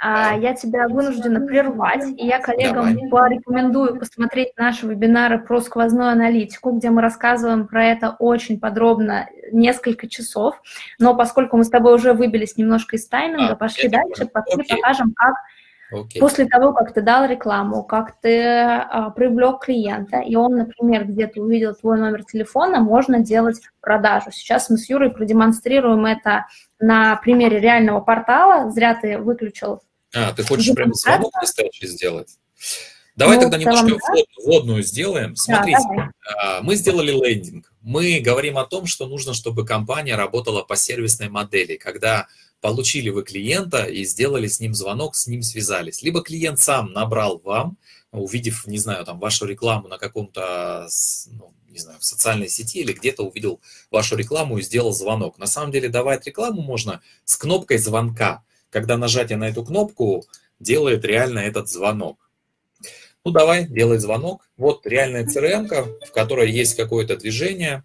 Speaker 1: Я тебя вынуждена прервать, и я коллегам
Speaker 2: Давай.
Speaker 1: порекомендую посмотреть наши вебинары про сквозную аналитику, где мы рассказываем про это очень подробно, несколько часов. Но поскольку мы с тобой уже выбились немножко из тайминга, пошли дальше, покажем, как после того, как ты дал рекламу, как ты привлек клиента, и он, например, где-то увидел твой номер телефона, можно делать продажу. Сейчас мы с Юрой продемонстрируем это на примере реального портала. Зря ты выключил.
Speaker 2: Ты хочешь прямо звонок настоящий сделать? Давай тогда немножко вводную сделаем. Смотрите, мы сделали лендинг. Мы говорим о том, что нужно, чтобы компания работала по сервисной модели, когда получили вы клиента и сделали с ним звонок, с ним связались. Либо клиент сам набрал вам, увидев, не знаю, там вашу рекламу на каком-то, ну, не знаю, в социальной сети или где-то увидел вашу рекламу и сделал звонок. На самом деле давать рекламу можно с кнопкой звонка, когда нажатие на эту кнопку делает реально этот звонок. Ну, давай, делай звонок. Вот реальная CRM-ка, в которой есть какое-то движение.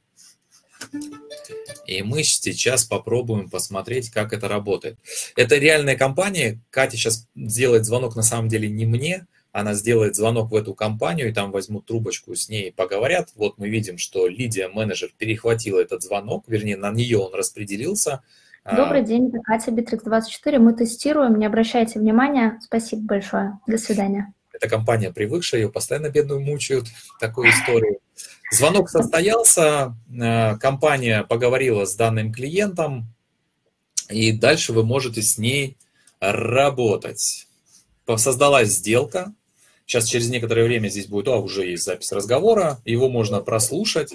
Speaker 2: И мы сейчас попробуем посмотреть, как это работает. Это реальная компания. Катя сейчас сделает звонок на самом деле не мне. Она сделает звонок в эту компанию, и там возьмут трубочку, с ней поговорят. Вот мы видим, что Лидия, менеджер, перехватила этот звонок. Вернее, на нее он распределился.
Speaker 1: Добрый день, это Катя, Bittrex24. Мы тестируем, не обращайте внимания. Спасибо большое. До свидания.
Speaker 2: Это компания привыкшая, ее постоянно бедную мучают, такую историю. Звонок состоялся, компания поговорила с данным клиентом, и дальше вы можете с ней работать. Создалась сделка. Сейчас через некоторое время здесь будет, уже есть запись разговора, его можно прослушать.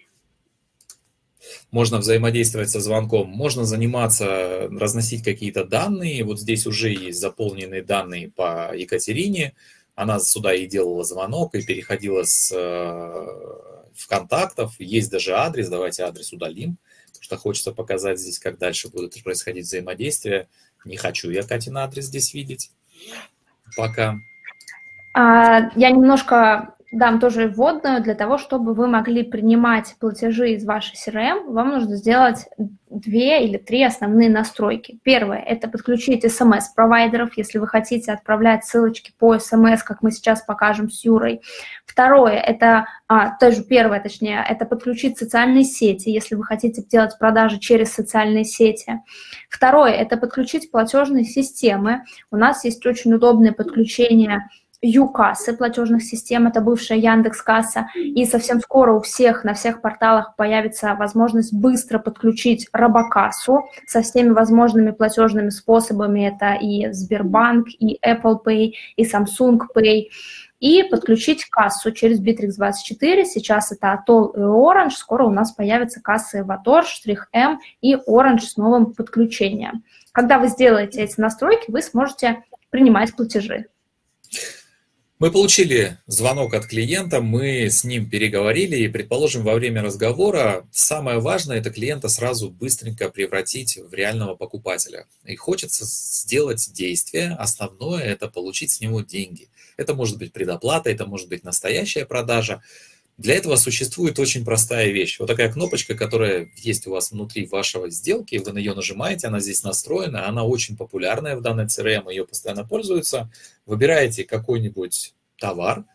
Speaker 2: Можно взаимодействовать со звонком, можно заниматься, разносить какие-то данные. Вот здесь уже есть заполненные данные по Екатерине. Она сюда и делала звонок, и переходила с ВКонтактов. Есть даже адрес, давайте адрес удалим, потому что хочется показать здесь, как дальше будет происходить взаимодействие. Не хочу я Катин адрес здесь видеть пока.
Speaker 1: Я немножко дам тоже вводную. Для того, чтобы вы могли принимать платежи из вашей CRM, вам нужно сделать 2 или 3 основные настройки. Первое – это подключить SMS-провайдеров, если вы хотите отправлять ссылочки по SMS, как мы сейчас покажем с Юрой. Второе – это, первое, точнее, это подключить социальные сети, если вы хотите делать продажи через социальные сети. Второе – это подключить платежные системы. У нас есть очень удобное подключение Юкассы, платежных систем, это бывшая Яндекс.Касса, и совсем скоро у всех, на всех порталах появится возможность быстро подключить Робокассу со всеми возможными платежными способами, это и Сбербанк, и Apple Pay, и Samsung Pay, и подключить кассу через Bittrex24, сейчас это Atoll и Orange, скоро у нас появятся кассы Evator, Штрих-М и Orange с новым подключением. Когда вы сделаете эти настройки, вы сможете принимать платежи.
Speaker 2: Мы получили звонок от клиента, мы с ним переговорили, и, предположим, во время разговора самое важное – это клиента сразу быстренько превратить в реального покупателя. И хочется сделать действие, основное – это получить с него деньги. Это может быть предоплата, это может быть настоящая продажа. Для этого существует очень простая вещь. Вот такая кнопочка, которая есть у вас внутри вашего сделки, вы на нее нажимаете, она здесь настроена, она очень популярная в данной CRM, ее постоянно пользуются. Выбираете какой-нибудь товар,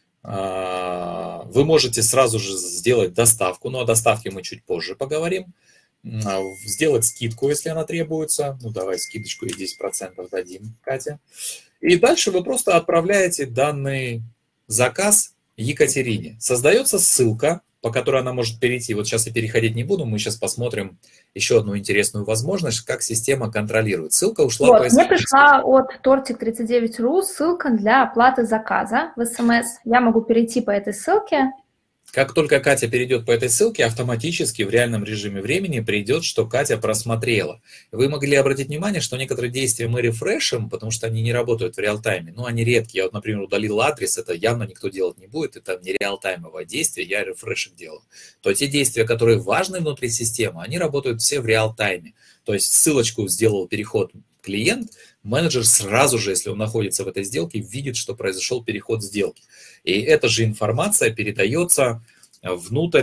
Speaker 2: вы можете сразу же сделать доставку, но о доставке мы чуть позже поговорим. Сделать скидку, если она требуется. Ну, давай скидочку и 10% дадим, Катя. И дальше вы просто отправляете данный заказ Екатерине. Создается ссылка, по которой она может перейти. Вот сейчас я переходить не буду, мы сейчас посмотрим еще одну интересную возможность, как система контролирует. Ссылка ушла по SMS.
Speaker 1: Мне пришла от Tortic39.ru ссылка для оплаты заказа в SMS. Я могу перейти по этой ссылке.
Speaker 2: Как только Катя перейдет по этой ссылке, автоматически в реальном режиме времени придет, что Катя просмотрела. Вы могли обратить внимание, что некоторые действия мы рефрешим, потому что они не работают в реал-тайме. Ну, они редкие. Я вот, например, удалил адрес, это явно никто делать не будет, это не реал-таймовое действие, я рефрешик делаю. То те действия, которые важны внутри системы, они работают все в реал-тайме. То есть ссылочку сделал переход клиент, менеджер сразу же, если он находится в этой сделке, видит, что произошел переход сделки. И эта же информация передается внутрь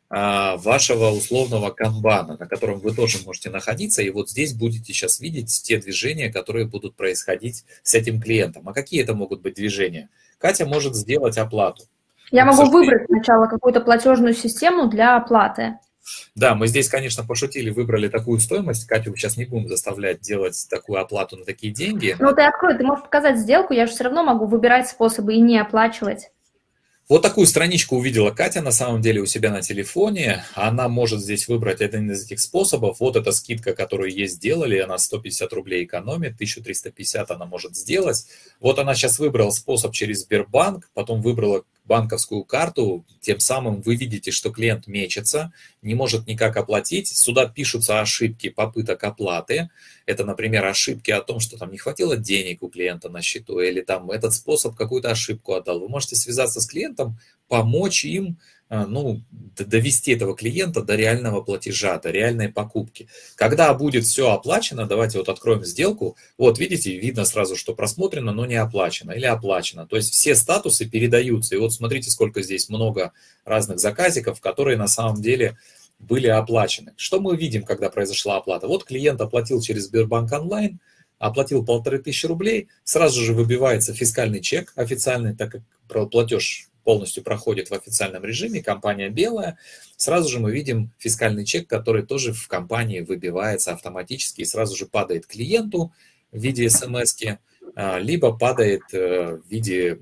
Speaker 2: вашего условного канбана, на котором вы тоже можете находиться, и вот здесь будете сейчас видеть те движения, которые будут происходить с этим клиентом. А какие это могут быть движения? Катя может сделать оплату.
Speaker 1: Я могу выбрать сначала какую-то платежную систему для оплаты.
Speaker 2: Да, мы здесь, конечно, пошутили, выбрали такую стоимость. Катю сейчас не будем заставлять делать такую оплату на такие деньги.
Speaker 1: Ну, ты открой, ты можешь показать сделку, я же все равно могу выбирать способы и не оплачивать.
Speaker 2: Вот такую страничку увидела Катя на самом деле у себя на телефоне. Она может здесь выбрать один из этих способов. Вот эта скидка, которую ей сделали, она 150 рублей экономит, 1350 она может сделать. Вот она сейчас выбрала способ через Сбербанк, потом выбрала банковскую карту, тем самым вы видите, что клиент мечется, не может никак оплатить. Сюда пишутся ошибки попыток оплаты. Это, например, ошибки о том, что там не хватило денег у клиента на счету, или там этот способ какую-то ошибку отдал. Вы можете связаться с клиентом, помочь им, ну, довести этого клиента до реального платежа, до реальной покупки. Когда будет все оплачено, давайте вот откроем сделку. Вот видите, видно сразу, что просмотрено, но не оплачено или оплачено. То есть все статусы передаются. И вот смотрите, сколько здесь много разных заказиков, которые на самом деле были оплачены. Что мы видим, когда произошла оплата? Вот клиент оплатил через Сбербанк онлайн, оплатил 1500 рублей, сразу же выбивается фискальный чек официальный, так как платеж полностью проходит в официальном режиме, компания белая, сразу же мы видим фискальный чек, который тоже в компании выбивается автоматически и сразу же падает клиенту в виде смс-ки, либо падает в виде,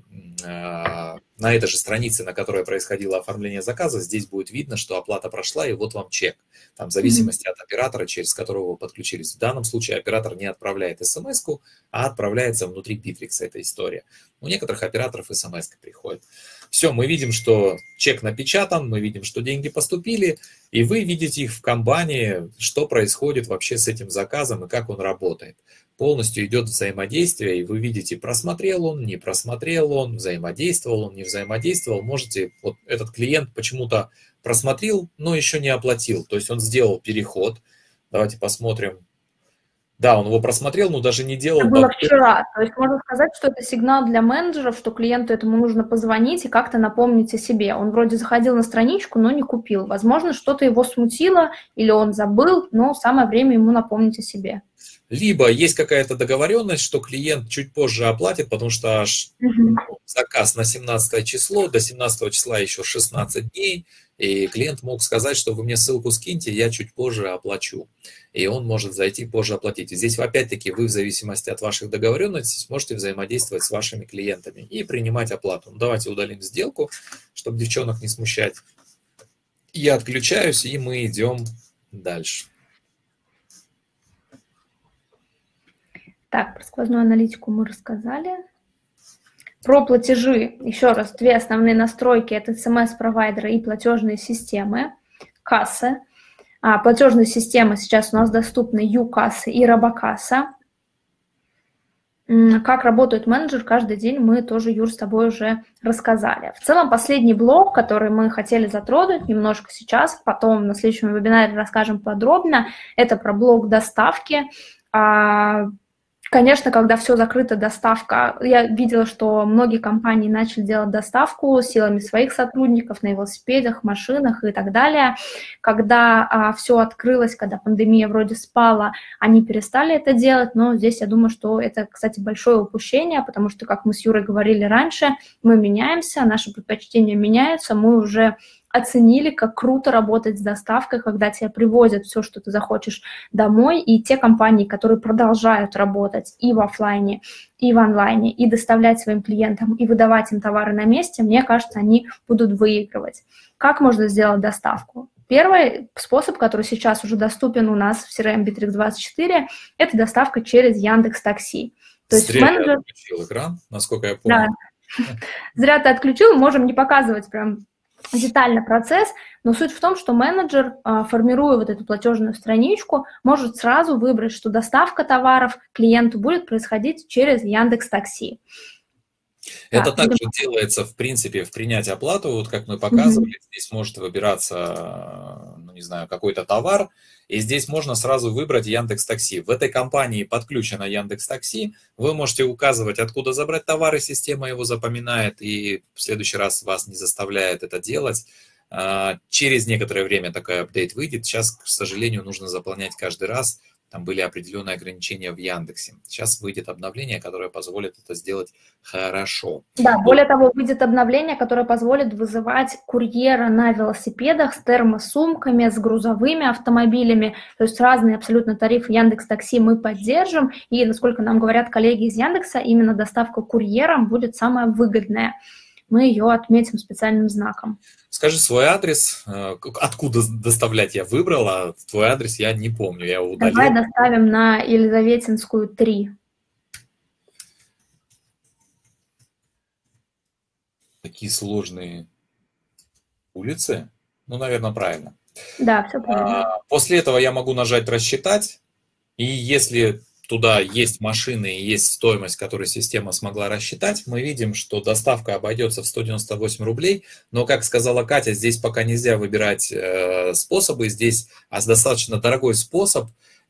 Speaker 2: на этой же странице, на которой происходило оформление заказа, здесь будет видно, что оплата прошла, и вот вам чек. Там в зависимости от оператора, через которого вы подключились. В данном случае оператор не отправляет смс-ку, а отправляется внутри Bittrex эта история. У некоторых операторов смс-ка приходит. Все, мы видим, что чек напечатан, мы видим, что деньги поступили, и вы видите их в канбане, что происходит вообще с этим заказом и как он работает. Полностью идет взаимодействие, и вы видите, просмотрел он, не просмотрел он, взаимодействовал он, не взаимодействовал. Можете, вот этот клиент почему-то просмотрел, но еще не оплатил. То есть он сделал переход. Давайте посмотрим. Да, он его просмотрел, но даже не делал...
Speaker 1: Это было вчера. То есть можно сказать, что это сигнал для менеджеров, что клиенту этому нужно позвонить и как-то напомнить о себе. Он вроде заходил на страничку, но не купил. Возможно, что-то его смутило или он забыл, но самое время ему напомнить о себе.
Speaker 2: Либо есть какая-то договоренность, что клиент чуть позже оплатит, потому что заказ на 17 число, до 17 числа еще 16 дней, и клиент мог сказать, что вы мне ссылку скиньте, я чуть позже оплачу. И он может зайти позже оплатить. И здесь, опять-таки, вы в зависимости от ваших договоренностей сможете взаимодействовать с вашими клиентами и принимать оплату. Ну, давайте удалим сделку, чтобы девчонок не смущать. Я отключаюсь, и мы идем дальше.
Speaker 1: Так, про сквозную аналитику мы рассказали. Про платежи, еще раз, две основные настройки – это смс-провайдеры и платежные системы, кассы. Платежные системы сейчас у нас доступны ЮКассы и Робокасса. Как работает менеджер каждый день, мы тоже, Юр, с тобой уже рассказали. В целом, последний блок, который мы хотели затронуть немножко сейчас, потом на следующем вебинаре расскажем подробно, это про блок доставки. Конечно, когда все закрыто, доставка, я видела, что многие компании начали делать доставку силами своих сотрудников на велосипедах, машинах и так далее. Когда все открылось, когда пандемия вроде спала, они перестали это делать, но здесь я думаю, что это, кстати, большое упущение, потому что, как мы с Юрой говорили раньше, мы меняемся, наши предпочтения меняются, мы уже оценили, как круто работать с доставкой, когда тебе привозят все, что ты захочешь домой, и те компании, которые продолжают работать и в офлайне, и в онлайне, и доставлять своим клиентам, и выдавать им товары на месте, мне кажется, они будут выигрывать. Как можно сделать доставку? Первый способ, который сейчас уже доступен у нас в CRM Bittrex24, это доставка через Яндекс.Такси. То есть менеджер...
Speaker 2: я отключил экран, насколько я помню.
Speaker 1: Да. Зря ты отключил, можем не показывать прям детально процесс, но суть в том, что менеджер, формируя вот эту платежную страничку, может сразу выбрать, что доставка товаров клиенту будет происходить через Яндекс.Такси.
Speaker 2: Это также делается, в принципе, в принять оплату, вот как мы показывали, здесь может выбираться, ну, не знаю, какой-то товар, и здесь можно сразу выбрать Яндекс.Такси. В этой компании подключено Яндекс.Такси, вы можете указывать, откуда забрать товар, и система его запоминает, и в следующий раз вас не заставляет это делать. Через некоторое время такой апдейт выйдет. Сейчас, к сожалению, нужно заполнять каждый раз. Там были определенные ограничения в Яндексе. Сейчас выйдет обновление, которое позволит это сделать хорошо.
Speaker 1: Да, более того, выйдет обновление, которое позволит вызывать курьера на велосипедах с термосумками, с грузовыми автомобилями. То есть разные абсолютно тарифы Яндекс.Такси мы поддержим. И, насколько нам говорят коллеги из Яндекса, именно доставка курьером будет самая выгодная. Мы ее отметим специальным знаком.
Speaker 2: Скажи свой адрес, откуда доставлять я выбрал, а твой адрес я не помню, я его удалил.
Speaker 1: Давай доставим на Елизаветинскую, 3.
Speaker 2: Такие сложные улицы. Ну, наверное, правильно.
Speaker 1: Да, все правильно.
Speaker 2: После этого я могу нажать «Рассчитать», и если туда есть машины и есть стоимость, которую система смогла рассчитать, мы видим, что доставка обойдется в 198 рублей, но, как сказала Катя, здесь пока нельзя выбирать способы, здесь достаточно дорогой способ,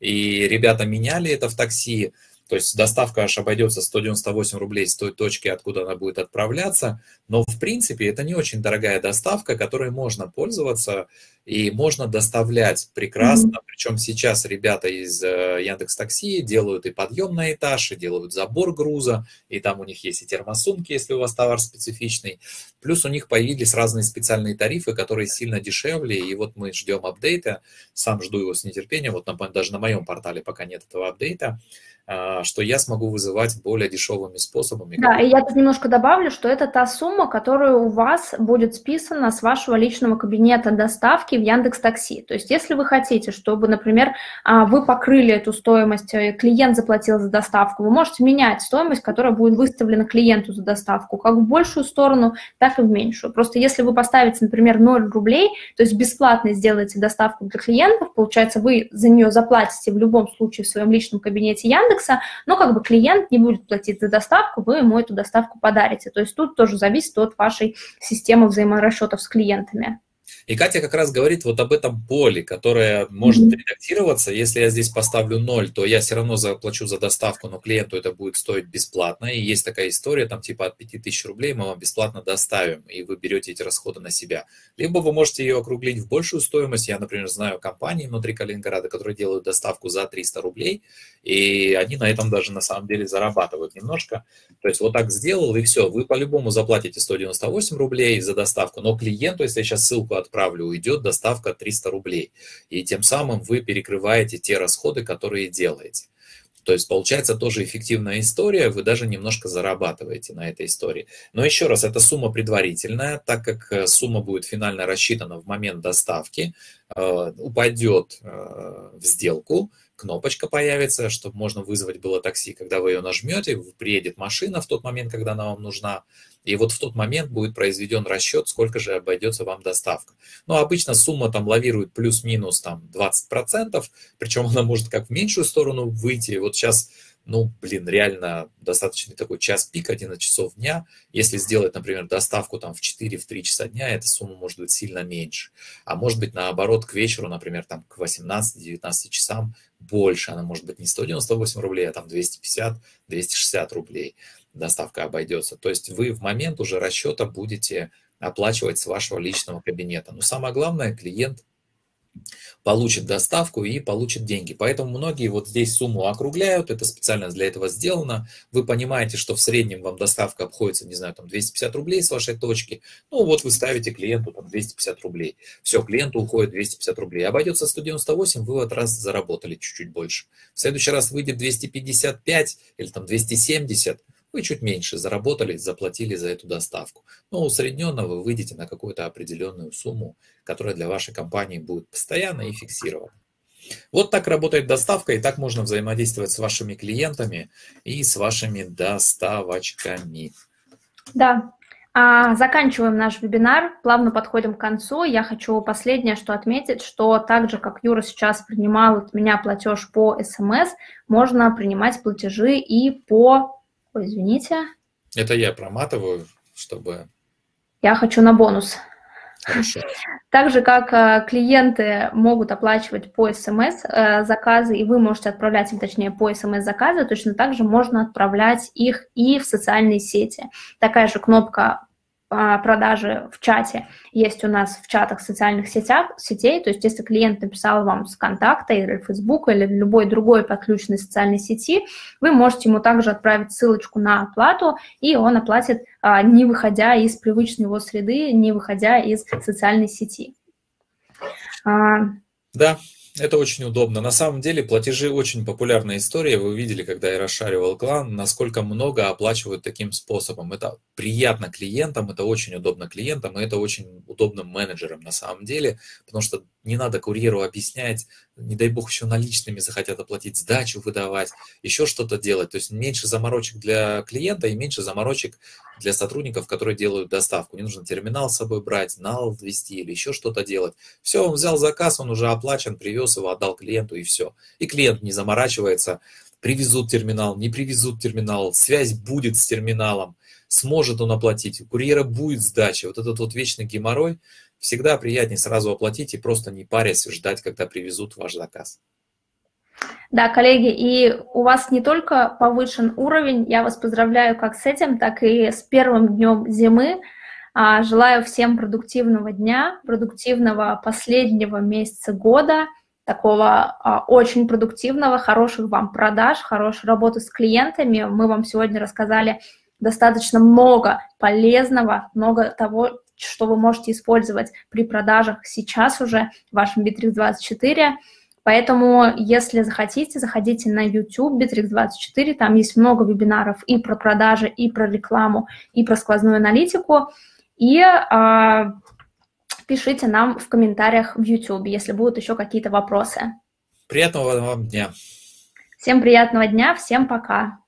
Speaker 2: и ребята меняли это в такси, то есть доставка аж обойдется 198 рублей с той точки, откуда она будет отправляться, но в принципе это не очень дорогая доставка, которой можно пользоваться и можно доставлять прекрасно. Причем сейчас ребята из Яндекс.Такси делают и подъем на этаж, и делают забор груза, и там у них есть и термосумки, если у вас товар специфичный. Плюс у них появились разные специальные тарифы, которые сильно дешевле, и вот мы ждем апдейта, сам жду его с нетерпением, вот даже на моем портале пока нет этого апдейта, что я смогу вызывать более дешевыми способами.
Speaker 1: Да, и я тут немножко добавлю, что это та сумма, которая у вас будет списана с вашего личного кабинета доставки в Яндекс.Такси. То есть если вы хотите, чтобы, например, вы покрыли эту стоимость, клиент заплатил за доставку, вы можете менять стоимость, которая будет выставлена клиенту за доставку, как в большую сторону, так и в меньшую. Просто если вы поставите, например, 0 рублей, то есть бесплатно сделаете доставку для клиентов, получается, вы за нее заплатите в любом случае в своем личном кабинете Яндекса, но как бы клиент не будет платить за доставку, вы ему эту доставку подарите. То есть тут тоже зависит от вашей системы взаиморасчетов с клиентами.
Speaker 2: И Катя как раз говорит вот об этом поле, которое может редактироваться. Если я здесь поставлю 0, то я все равно заплачу за доставку, но клиенту это будет стоить бесплатно. И есть такая история, там типа от 5000 рублей мы вам бесплатно доставим, и вы берете эти расходы на себя. Либо вы можете ее округлить в большую стоимость. Я, например, знаю компании внутри Калининграда, которые делают доставку за 300 рублей, и они на этом даже на самом деле зарабатывают немножко. То есть вот так сделал, и все. Вы по-любому заплатите 198 рублей за доставку, но клиенту, если я сейчас ссылку отправлю, уйдет доставка 300 рублей. И тем самым вы перекрываете те расходы, которые делаете. То есть получается тоже эффективная история, вы даже немножко зарабатываете на этой истории. Но еще раз, это сумма предварительная, так как сумма будет финально рассчитана в момент доставки, упадет в сделку, кнопочка появится, чтобы можно вызвать было такси, когда вы ее нажмете, приедет машина в тот момент, когда она вам нужна, и вот в тот момент будет произведен расчет, сколько же обойдется вам доставка. Но обычно сумма там лавирует плюс-минус там 20%, причем она может как в меньшую сторону выйти. Вот сейчас, ну, блин, реально достаточно такой час пик, 11 часов дня. Если сделать, например, доставку там в 4-3 часа дня, эта сумма может быть сильно меньше. А может быть, наоборот, к вечеру, например, там к 18-19 часам больше. Она может быть не 198 рублей, а там 250-260 рублей доставка обойдется. То есть вы в момент уже расчета будете оплачивать с вашего личного кабинета. Но самое главное, клиент получит доставку и получит деньги. Поэтому многие вот здесь сумму округляют, это специально для этого сделано. Вы понимаете, что в среднем вам доставка обходится, не знаю, там 250 рублей с вашей точки. Ну вот вы ставите клиенту там 250 рублей. Все, клиенту уходит 250 рублей. Обойдется 198, вы в этот раз заработали чуть-чуть больше. В следующий раз выйдет 255 или там 270. Вы чуть меньше заработали, заплатили за эту доставку. Но усредненно вы выйдете на какую-то определенную сумму, которая для вашей компании будет постоянно и фиксирована. Вот так работает доставка, и так можно взаимодействовать с вашими клиентами и с вашими доставочками.
Speaker 1: Да. Заканчиваем наш вебинар, плавно подходим к концу. Я хочу последнее, что отметить, что так же, как Юра сейчас принимал от меня платеж по СМС, можно принимать платежи и по... Ой, извините.
Speaker 2: Это я проматываю, чтобы...
Speaker 1: Я хочу на бонус.
Speaker 2: Хорошо.
Speaker 1: Так же, как клиенты могут оплачивать по СМС заказы, и вы можете отправлять им, точнее, по СМС заказы, точно так же можно отправлять их и в социальные сети. Такая же кнопка продажи в чате есть у нас в чатах социальных сетей, то есть если клиент написал вам с контакта или Facebook, или любой другой подключенной социальной сети, вы можете ему также отправить ссылочку на оплату, и он оплатит, не выходя из привычной его среды, не выходя из социальной сети.
Speaker 2: Да. Это очень удобно. На самом деле платежи очень популярная история. Вы видели, когда я расшаривал клан, насколько много оплачивают таким способом. Это приятно клиентам, это очень удобно клиентам, и это очень удобно менеджерам на самом деле, потому что не надо курьеру объяснять, не дай бог еще наличными захотят оплатить, сдачу выдавать, еще что-то делать. То есть меньше заморочек для клиента и меньше заморочек для сотрудников, которые делают доставку. Не нужно терминал с собой брать, нал ввести или еще что-то делать. Все, он взял заказ, он уже оплачен, привез его, отдал клиенту и все. И клиент не заморачивается, привезут терминал, не привезут терминал, связь будет с терминалом, сможет он оплатить, у курьера будет сдача. Вот этот вот вечный геморрой, всегда приятнее сразу оплатить и просто не парясь ждать, когда привезут ваш заказ.
Speaker 1: Да, коллеги, и у вас не только повышен уровень, я вас поздравляю как с этим, так и с первым днем зимы. Желаю всем продуктивного дня, продуктивного последнего месяца года, такого очень продуктивного, хороших вам продаж, хорошей работы с клиентами. Мы вам сегодня рассказали достаточно много полезного, много того, что вы можете использовать при продажах сейчас уже в вашем Bittrex24. Поэтому, если захотите, заходите на YouTube Bittrex24, там есть много вебинаров и про продажи, и про рекламу, и про сквозную аналитику. И пишите нам в комментариях в YouTube, если будут еще какие-то вопросы.
Speaker 2: Приятного вам дня.
Speaker 1: Всем приятного дня, всем пока.